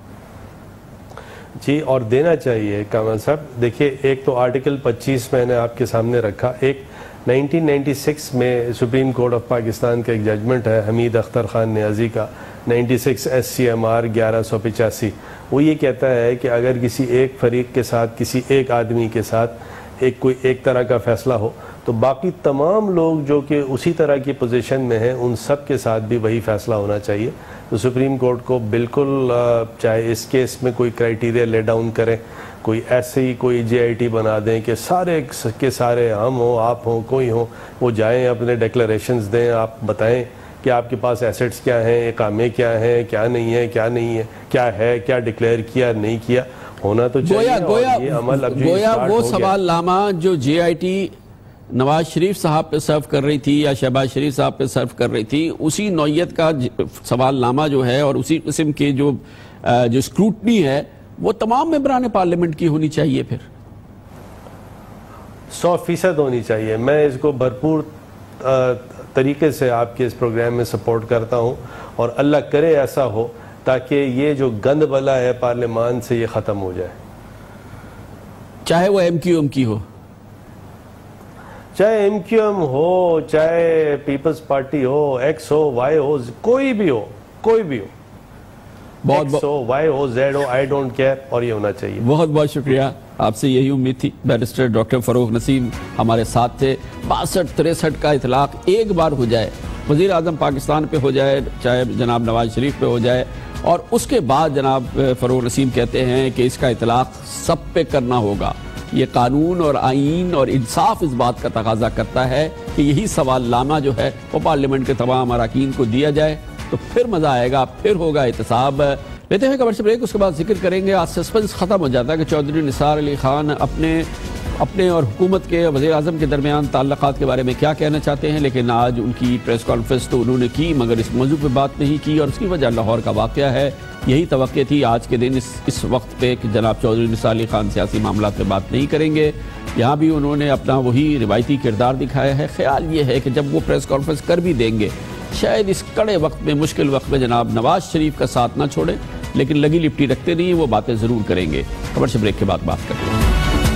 جی، اور دینا چاہیے کامران صاحب۔ دیکھیے، ایک تو آرٹیکل 25 میں نے آپ کے سامنے رکھا، ایک 1996 میں سپریم کورٹ آف پاکستان کا ایک ججمنٹ ہے حمید اختر خان نیازی کا 96 SCMR 1185۔ وہ یہ کہتا ہے کہ اگر کسی ایک فریق کے ساتھ، کسی ایک آدمی کے ساتھ کوئی ایک طرح کا فیصلہ ہو تو باقی تمام لوگ جو کہ اسی طرح کی پوزیشن میں ہیں ان سب کے ساتھ بھی وہی فیصلہ ہونا چاہیے۔ تو سپریم کورٹ کو بالکل چاہے اس کیس میں کوئی کرائیٹیریا لے ڈاؤن کریں، کوئی ایسے ہی کوئی JIT بنا دیں کہ سارے کے سارے ہم ہوں، آپ ہوں، کوئی ہوں، وہ جائیں اپنے ڈیکلریشنز دیں، آپ بتائیں کہ آپ کے پاس ایسٹس کیا ہیں، اقامے کیا ہیں، کیا نہیں ہے، کیا نہیں ہے، کیا ہے، کیا ڈکلیئر کیا نہیں کیا، ہونا تو چاہیے۔ گویا وہ سوال نامہ جو JIT نواز شریف صاحب پہ سرو کر رہی تھی یا شہباز شریف صاحب پہ سرو کر رہی تھی، اسی نوعیت کا سوال نامہ جو ہے اور اسی قسم کے جو اسکروٹنی ہے وہ تمام ممبران پارلیمنٹ کی ہونی چاہیے، پھر 100% ہونی چاہیے۔ میں اس کو بھرپور طریقے سے آپ کے اس پروگرام میں سپورٹ کرتا ہوں، اور اللہ کرے ایسا ہو تاکہ یہ جو گند بلا ہے پارلیمان سے یہ ختم ہو جائے، چاہے وہ MQM کی ہو، چاہے MQM ہو، چاہے پیپلز پارٹی ہو، X ہو، Y ہو، کوئی بھی ہو، کوئی بھی ہو، X ہو، Y who, Z who, I don't care، اور یہ ہونا چاہیے۔ بہت بہت شکریہ، آپ سے یہی امید تھی۔ بیرسٹر ڈاکٹر فروغ نسیم ہمارے ساتھ تھے۔ 62-63 کا اطلاق ایک بار ہو جائے، وزیر اعظم پاکستان پہ ہو جائے، چاہے جناب نواز شریف پہ ہو جائے، اور اس کے بعد جناب فروغ نسیم کہتے ہیں کہ اس کا اطلاق سب پہ کرنا ہوگا۔ یہ قانون اور آئین اور انصاف اس بات کا تقاضا کرتا ہے کہ یہی سوال نامہ جو ہے وہ پارلیمنٹ کے تمام اراکین کو دیا جائے، تو پھر مزہ آئے گا، پھر ہوگا احتساب۔ لیتے ہیں کمرشل بریک، اس کے بعد ذکر کریں گے۔ آج سسپنس ختم ہو جاتا ہے کہ چودھری نثار علی خان اپنے اور حکومت کے وزیر اعظم کے درمیان تعلقات کے بارے میں کیا کہنا چاہتے ہیں، لیکن آج ان کی پریس کانفرنس تو انہوں نے کی مگر اس موضوع پہ بات نہیں کی، اور اس کی وجہ لاہور کا واقعہ ہے۔ یہی توقع تھی آج کے دن اس وقت پہ کہ جناب چودھری نثار علی خان سیاسی معاملات پہ بات نہیں کریں گے۔ یہاں بھی انہوں نے اپنا وہی روایتی کردار دکھایا ہے۔ خیال یہ ہے کہ جب وہ پریس کانفرنس کر بھی دیں گے، شاید اس کڑے وقت میں، مشکل وقت میں جناب نواز شریف کا ساتھ نہ چھوڑیں، لیکن لگی لپٹی رکھتے نہیں، وہ باتیں ضرور کریں گے۔ کمرشل بریک کے بعد بات کرتے ہیں۔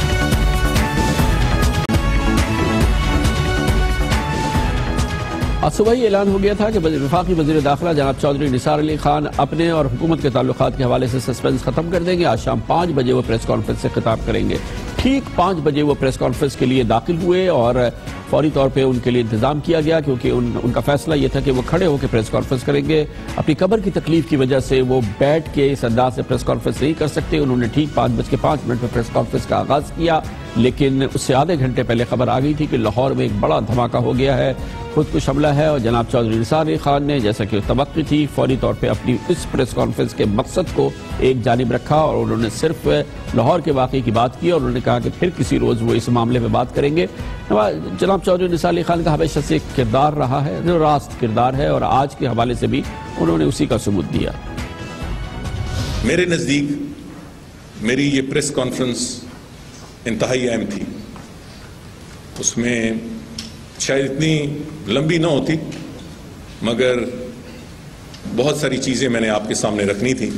آج صبح ہی اعلان ہو گیا تھا کہ وفاقی وزیر داخلہ جناب چودھری نثار علی خان اپنے اور حکومت کے تعلقات کے حوالے سے سسپینس ختم کر دیں گے۔ آج شام 5 بجے وہ پریس کانفرنس سے خطاب کریں گے۔ ٹھیک 5 بجے وہ پریس کانفرنس کے لیے داخل ہوئے اور فوری طور پہ ان کے لیے انتظام کیا گیا، کیونکہ ان کا فیصلہ یہ تھا کہ وہ کھڑے ہو کے پریس کانفرنس کریں گے۔ اپنی قبر کی تکلیف کی وجہ سے وہ بیٹھ کے اس انداز سے پریس کانفرنس نہیں کر سکتے۔ انہوں نے ٹھیک 5:05 پہ پریس کانفرنس کا آغاز کیا، لیکن اس سے آدھے گھنٹے پہلے خبر آ گئی تھی کہ لاہور میں ایک بڑا دھماکہ ہو گیا ہے، خود کش حملہ ہے، اور جناب چودھری نثار علی خان نے جیسا کہ توقع تھی فوری طور پہ اپنی اس پریس کانفرنس کے مقصد کو ایک جانب رکھا، اور انہوں نے صرف لاہور کے واقعے کی بات کی، اور انہوں نے کہا کہ پھر کسی روز وہ اس معاملے میں بات کریں گے۔ جناب چودھری نثار علی خان کا ہمیشہ سے ایک کردار رہا ہے، جو راست کردار ہے، اور آج کے حوالے سے بھی انہوں نے اسی کا ثبوت دیا۔ میرے نزدیک میری یہ پریس کانفرنس انتہائی اہم تھی، اس میں شاید اتنی لمبی نہ ہوتی، مگر بہت ساری چیزیں میں نے آپ کے سامنے رکھنی تھیں.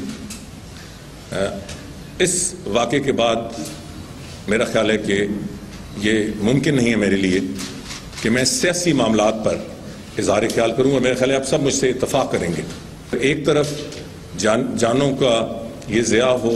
اس واقعے کے بعد میرا خیال ہے کہ یہ ممکن نہیں ہے میرے لیے کہ میں سیاسی معاملات پر اظہار خیال کروں گا. میرا خیال ہے آپ سب مجھ سے اتفاق کریں گے. ایک طرف جانوں کا یہ ضیاع ہو،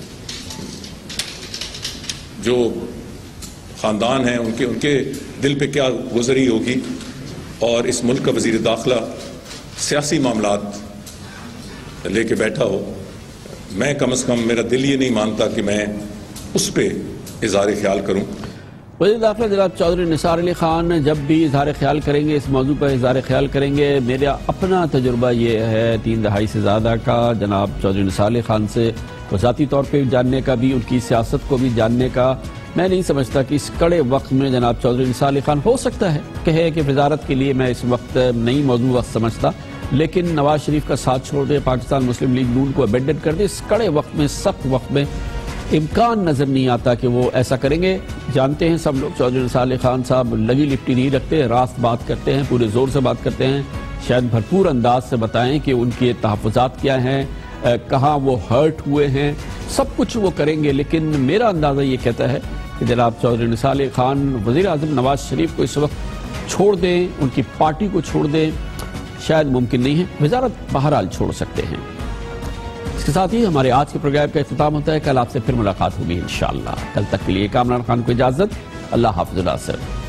جو خاندان ہیں ان کے دل پہ کیا گزری ہوگی، اور اس ملک کا وزیر داخلہ سیاسی معاملات لے کے بیٹھا ہو. میں کم از کم میرا دل یہ نہیں مانتا کہ میں اس پہ اظہار خیال کروں. وزیر داخلہ جناب چودھری نثار علی خان جب بھی اظہار خیال کریں گے، اس موضوع پر اظہار خیال کریں گے. میرا اپنا تجربہ یہ ہے 3 دہائی سے زیادہ کا جناب چودھری نثار علی خان سے ذاتی طور پہ جاننے کا بھی، ان کی سیاست کو بھی جاننے کا. میں نہیں سمجھتا کہ اس کڑے وقت میں جناب چودھری نثار علی خان ہو سکتا ہے کہے کہ وزارت کے لیے میں اس وقت نئی موضوع وقت سمجھتا، لیکن نواز شریف کا ساتھ چھوڑ دے، پاکستان مسلم لیگ نون کو ابینڈن کر دے، اس کڑے وقت میں سخت وقت میں امکان نظر نہیں آتا کہ وہ ایسا کریں گے. جانتے ہیں سب لوگ چودھری نثار علی خان صاحب لگی لپٹی نہیں رکھتے، راست بات کرتے ہیں، پورے زور سے بات کرتے ہیں. شاید بھرپور انداز سے بتائیں کہ ان کے تحفظات کیا ہیں، کہاں وہ ہرٹ ہوئے ہیں، سب کچھ وہ کریں گے. لیکن میرا اندازہ یہ کہتا ہے کہ جناب چودھری نثار علی خان وزیر اعظم نواز شریف کو اس وقت چھوڑ دیں، ان کی پارٹی کو چھوڑ دیں، شاید ممکن نہیں ہے. وزارت بہرحال چھوڑ سکتے ہیں. اس کے ساتھ ہی ہمارے آج کے پروگرام کا اختتام ہوتا ہے. کل آپ سے پھر ملاقات ہوگی انشاءاللہ. کل تک کے لیے کامران خان کو اجازت. اللہ حافظ.